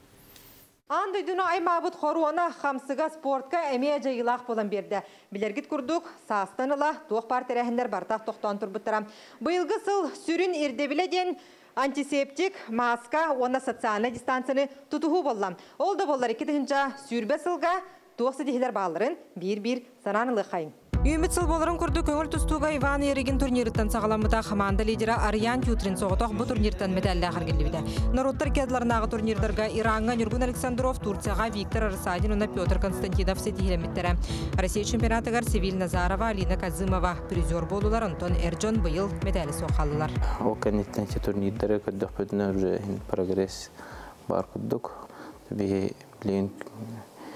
Андойдуна аймабыт хоруана хамсыга спортка әмея жайылақ болан берді. Білергіт күрдік, саастаныла, тоқ партирәхіндер бартақ тоқтан тұрбыттыра. Бұйылғы сыл сүрін ирдебіледен антисептик, маска, оны социальный дистанцияны тұтуғу болам. Ол да болар екі түхінча сүрбе сылға тоқсы дегілер бағыларын бір-бір сананылы қайын. Үміт сыл боларын күрді көңіл тұстуға Иван Ереген турнирыттан сағаламыда команда лидера Ариан Тютрин соғытақ бұ турнирттан медалді ақыргелі. Народтар кедларынағы турнирдарға Иранға Нюргун Александров, Турцияға Виктор Арсадин, оны Петр Константинов сетихелеметтері. Россия чемпионатығар Севиль Назарова, Алина Казымова призер болулар, Антон Эрджон бұйыл медалі соқалылар. Ол кәнеттенсе турнирдері күрдік бөтіні уже прогресс бар күрдік. Білейін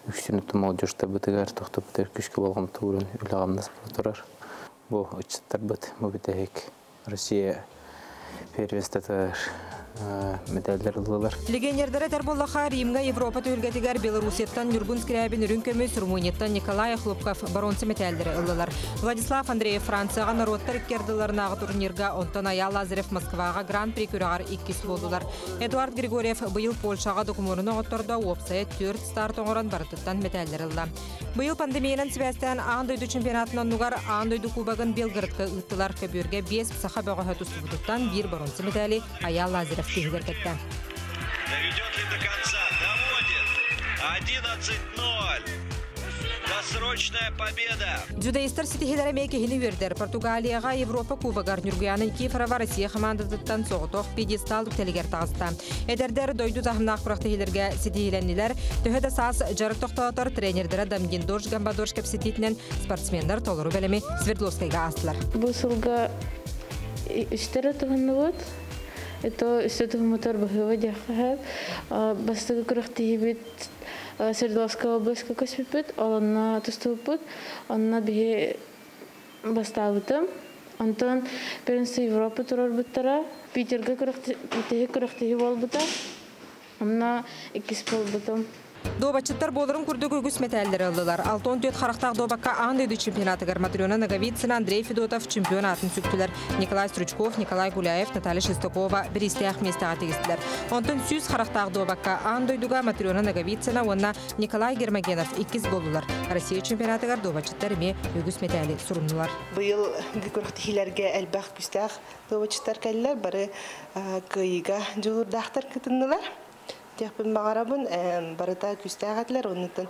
Үксүнүтті молдежта бітігер, тоқты бітер күшкі болғам туырын үлағамнас тұрар. Бұл ұчыттар біт, бұл бітәйік Россия первенствотар медальдар ылылар. Легионердері Терболлаха Римга Европа төлгетігер Белорусияттан Юргун Скрябин үрінкөміз Румынияттан Николай Хлопков баронсы медальдері ылылар. Владислав Андреев Францияға народтар иккерділернағы турнирга, онтан Ая Лазарев Москваға гран-при көрағар иккис болдылар. Эдуард Григорьев бұйыл Польшаға докуморыны оттарда опсая төрт старт оңыран барытыттан медальдер ылла. Бұйыл пандемияның себестен аңдойду чемпионатынан нугар аңдойду кубагын Белгородқа ұттылар көберге бес псаха бағыға тұстыбыдықтан бір баронсы медали Ая Лазарев тегілер кетті. Доведет ли до конца? Доводит. одиннадцать ноль. Досрочная победа. Дзюдоистер ситихилер мекехини вердер. Португалияға Европа кубагар Нюргуянын Кифарова Россия командадыттан соғытоқ пьедестал телегер тағызда. Эдердер дойду тағымнақ құрақтығылерге ситихиленнилер. Төхеді саас жарық тоқтағытыр тренердері Дамгин Дорж Гамбадорж кәпсететінен спортсмендер толыру бәлемі Свердловскайға астылар. Бұл сылға үстері тұғынны бұд. Это үстері мотор бұғығы дияқығып. Бастығы құрақтығы бет Свердловская область көспепет, оланна тұступет, онна бе басталытым. Антон первенство Европа турар бұттара, Питерге құрақтығы бол бұта, онна екіс бол бұтым. Добачыттар болырын күрді көгіс металлері алылар. алтын төрт қарақтақ добаққа аңдайды чемпионатығар Матрена Наговицына, Андрей Федотов чемпионатын сүктілер. Николай Стручков, Николай Гуляев, Наталья Шестакова бірістіяқ местаға тегістілер. Онтын сүз қарақтақ добаққа аңдайдыға Матрена Наговицына, онна Николай Гермогенов иккіз болылар. Россия чемпионатығар добачыттар ме өгіс металлі сұрынылар. Бұйыл көріктігілерге әлбәқ күстәқ добачыттар кәлілер, бары көйіға жылырдақтар күтінділер. Тяпын бағарабын, барыта күстәғатлар, онытын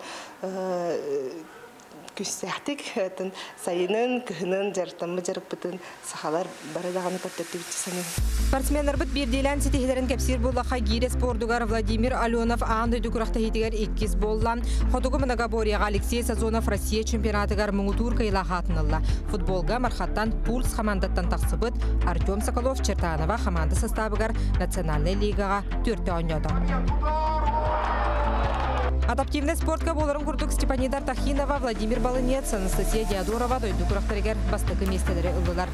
күстәқтік, сайынын, күхінін, жарықтанмы жарық бұтын сақалар барыдағаны таптырды бітті санын. Спортсменлер бұт бердейлен сетехілерін кәпсер боллақа гире спордугар Владимир Аленов аңды дүкірақта хетігер еккіз боллан. Хотуғы Многоборияға Алексей Сазонов Россия чемпионатығар мұңытур кайла қатынылла. Футболға мархаттан Пульс командаттан тақсыбыт, Артем Соколов Чертанова команда составығар национальный лигаға төртті ойнады. Адаптивный спортқа боларын күрдік Степанидар Тахинова, Владимир Балынец, Анастасия Диадорова дойду күрақтарығар бастықы местелері ұлылар.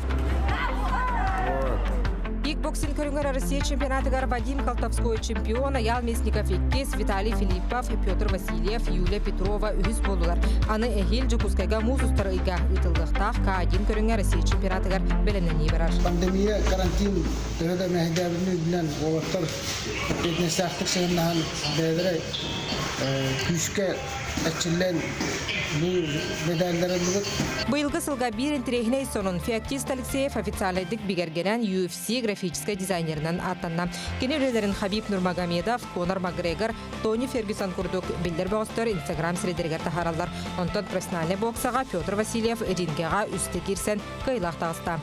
Кикбоксинг көріңер Россия чемпионатығар Вадим Колтовской чемпион, Аял Месников иккес, Виталий Филиппов, Петр Васильев, Юлия Петрова үз болулар. Аны әхел жүкускайға мұз ұстарыға ұтылдықтақ К один көріңер Россия чемпионатығар білінені барар. Пандемия, карантин, түреді мәхдәбіні білен олықтар етнесақтық сығыннаған бәдірі күшке әтчілен бұл медальдары бұлыр. Бұйылғы сылға бір интерегіней сонын Феоктист Алексеев официалайдық бігергенен ю эф си графическай дизайнерінен аттанна. Кені өлелерін Хабиб Нурмагомедов, Конор Макгрегор, Тони Фергюсон күрдік білдер бөғыстыр Инстаграм средергер тахаралар. Онтан профессиональный боксаға Петр Васильев рингеға үсті кирсен кайлақ тағыста.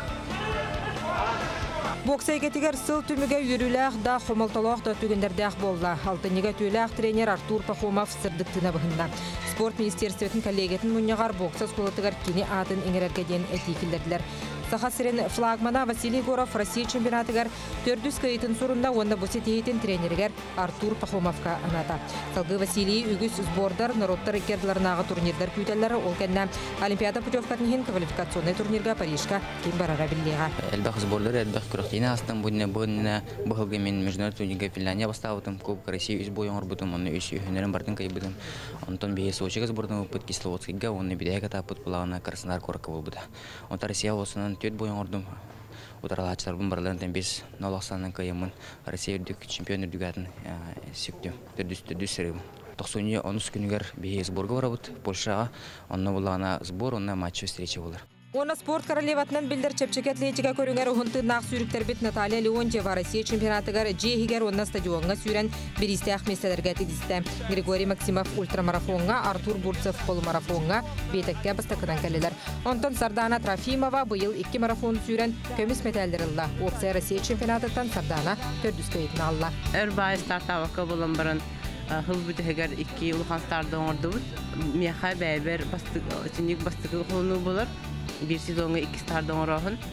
Бокса егетігер сыл түміге үйіріләқ да қомалталақ да түгендердәқ болла. Алтыныға түйләқ тренер Артур Пахомов сырдықтына бұхында. Спорт министерстветін коллегетін мұнияғар бокса сколатығар кені атын еңерерге ден әтейкілдерділер. Сахасырын флагмана Василий Горов Россия чемпионатығар төрдүс кайытын сұрында онда бұсетейетін тренергер Артур Пахомовқа аната. Салғы Василий үгіс сбордар народтар керділарынағы турнирдар күйтелері ол кәнна Олимпиада путевкатынын квалификационный турнирға Парижға кем барара білдеға. Әлбәқ сбордар, әлбәқ күріқтейіне астын бұдіне бұдіне бұғылғы мен международ турнирға Финляндия бастауытым, Кубка Россия үз бойыңыр бұдым, оны үз үйінерін бардың кай бұдым. Онтан бейе Сочиға сбордан ұпыт Кисловодскийға, оны бедайға тапыт бұлағына Краснодар Коракы бол бұда. Онта Россия олсынан төт бойың ордым. Утаралачылар бұн бараларынан бес нолақсанын кайымын Россия үрдік чемпион үрдігатын сөктім. Төрдүс сәрігім. тоқсоны он үш күнігер бейе сборға барабыд. Польшаға, онына бұлағына сбор, онына матчы встреча болар. Оны спорт королеватынан білдір чепчек атлетика көріңер ұғынты нақ сүйріктер бет Наталья Леонтьева Россия чемпионатығар жейгер онына стадионға сүйрен берісті ақместелерге тегісті. Григорий Максимов ультрамарафонға, Артур Бурцев полумарафонға бетекке бастықынан кәлілер. Онтан Сардана Трофимова бұйыл екі марафон сүйрен көміс металдерілді. Опция Россия чемпионатықтан Сардана төрдүс көйетін алла. Өрбай стартаваққа болын бұрын хыл бүтігер екі ұлған стардың орды бұд. Меха бәйбер бастығы қолыны болыр. Bir sezonga iki stardan orağın.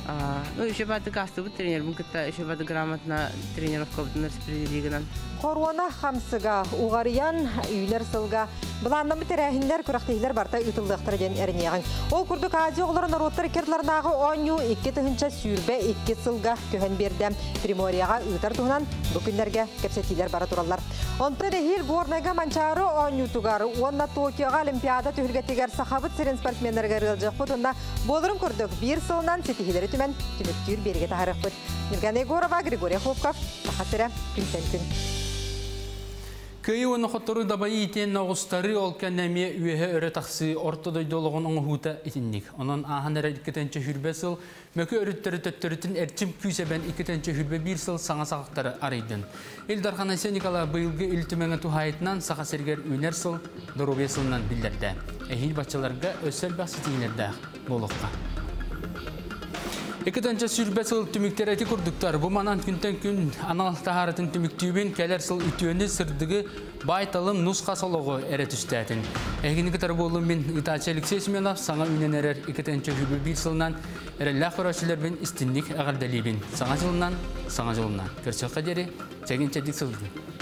Ну, еще бады касты бут тренер, бун кытта еще бады грамотно тренировка бутын распределигінен. Хоруана хамсыга, уғариян, үйлер сылга, бұланна бұтерәхіндер күрақтығылар барта ütілдіқтір ден әрінеғін. Ол күрдік ази оғыларын роттар кертларнағы оню икки тұхынша сүйірбе икки сылга көхен берді. Приморияға үйтар тұғынан бүкіндерге кепсетилер бара тұралар. Онты рехил горнайга манчары оню тұғары, онна Токиоға Олимпиада түхілгетігер сақабыт сирен спортсмендерге рылжық бұтында болырын күрдік бір сылынан сетихилері түмен түміктер берге тағырық бұт. Нұрган Егорова, Григорий Хлопков, Тахатыра, Күнтен күн. Күйі оны құттыры дабайы етен нағыстары ол кәнәме үйе өрі тақсы ортодойдолығын оңғуыта етіннік. Оның ағын әрі икітінші хүрбе сыл, мөкі өріттері төттірітін әрчім күйсебен икітінші хүрбе бір сыл саңа сақықтары арайдың. Илдархан Айсе Никола бұйылғы үлтіменгі тухайытынан сақа сергер үйнер сыл дұрубе сылынан білдерді. Әйіл бачыларға өсел бақсытейінерді болуққа. Екітінші сүрбе сыл түміктереті күрдіктар. Бұл манан күнтен күн анал тахаратын түміктүйбен кәлер сыл үтіөні сырдығы байталым нұсқа солығы әрі түстәтін. Әгіні кітар болым мен ұтачы Алексей Семенов саңа үнен әрер екітінші хүрбе бір сылынан әрілләқ көрәшілербен істінлік ағардалейбен. Саңа жылынан, саңа жылынан. Көрсек қадері, жәген чәдік сылды.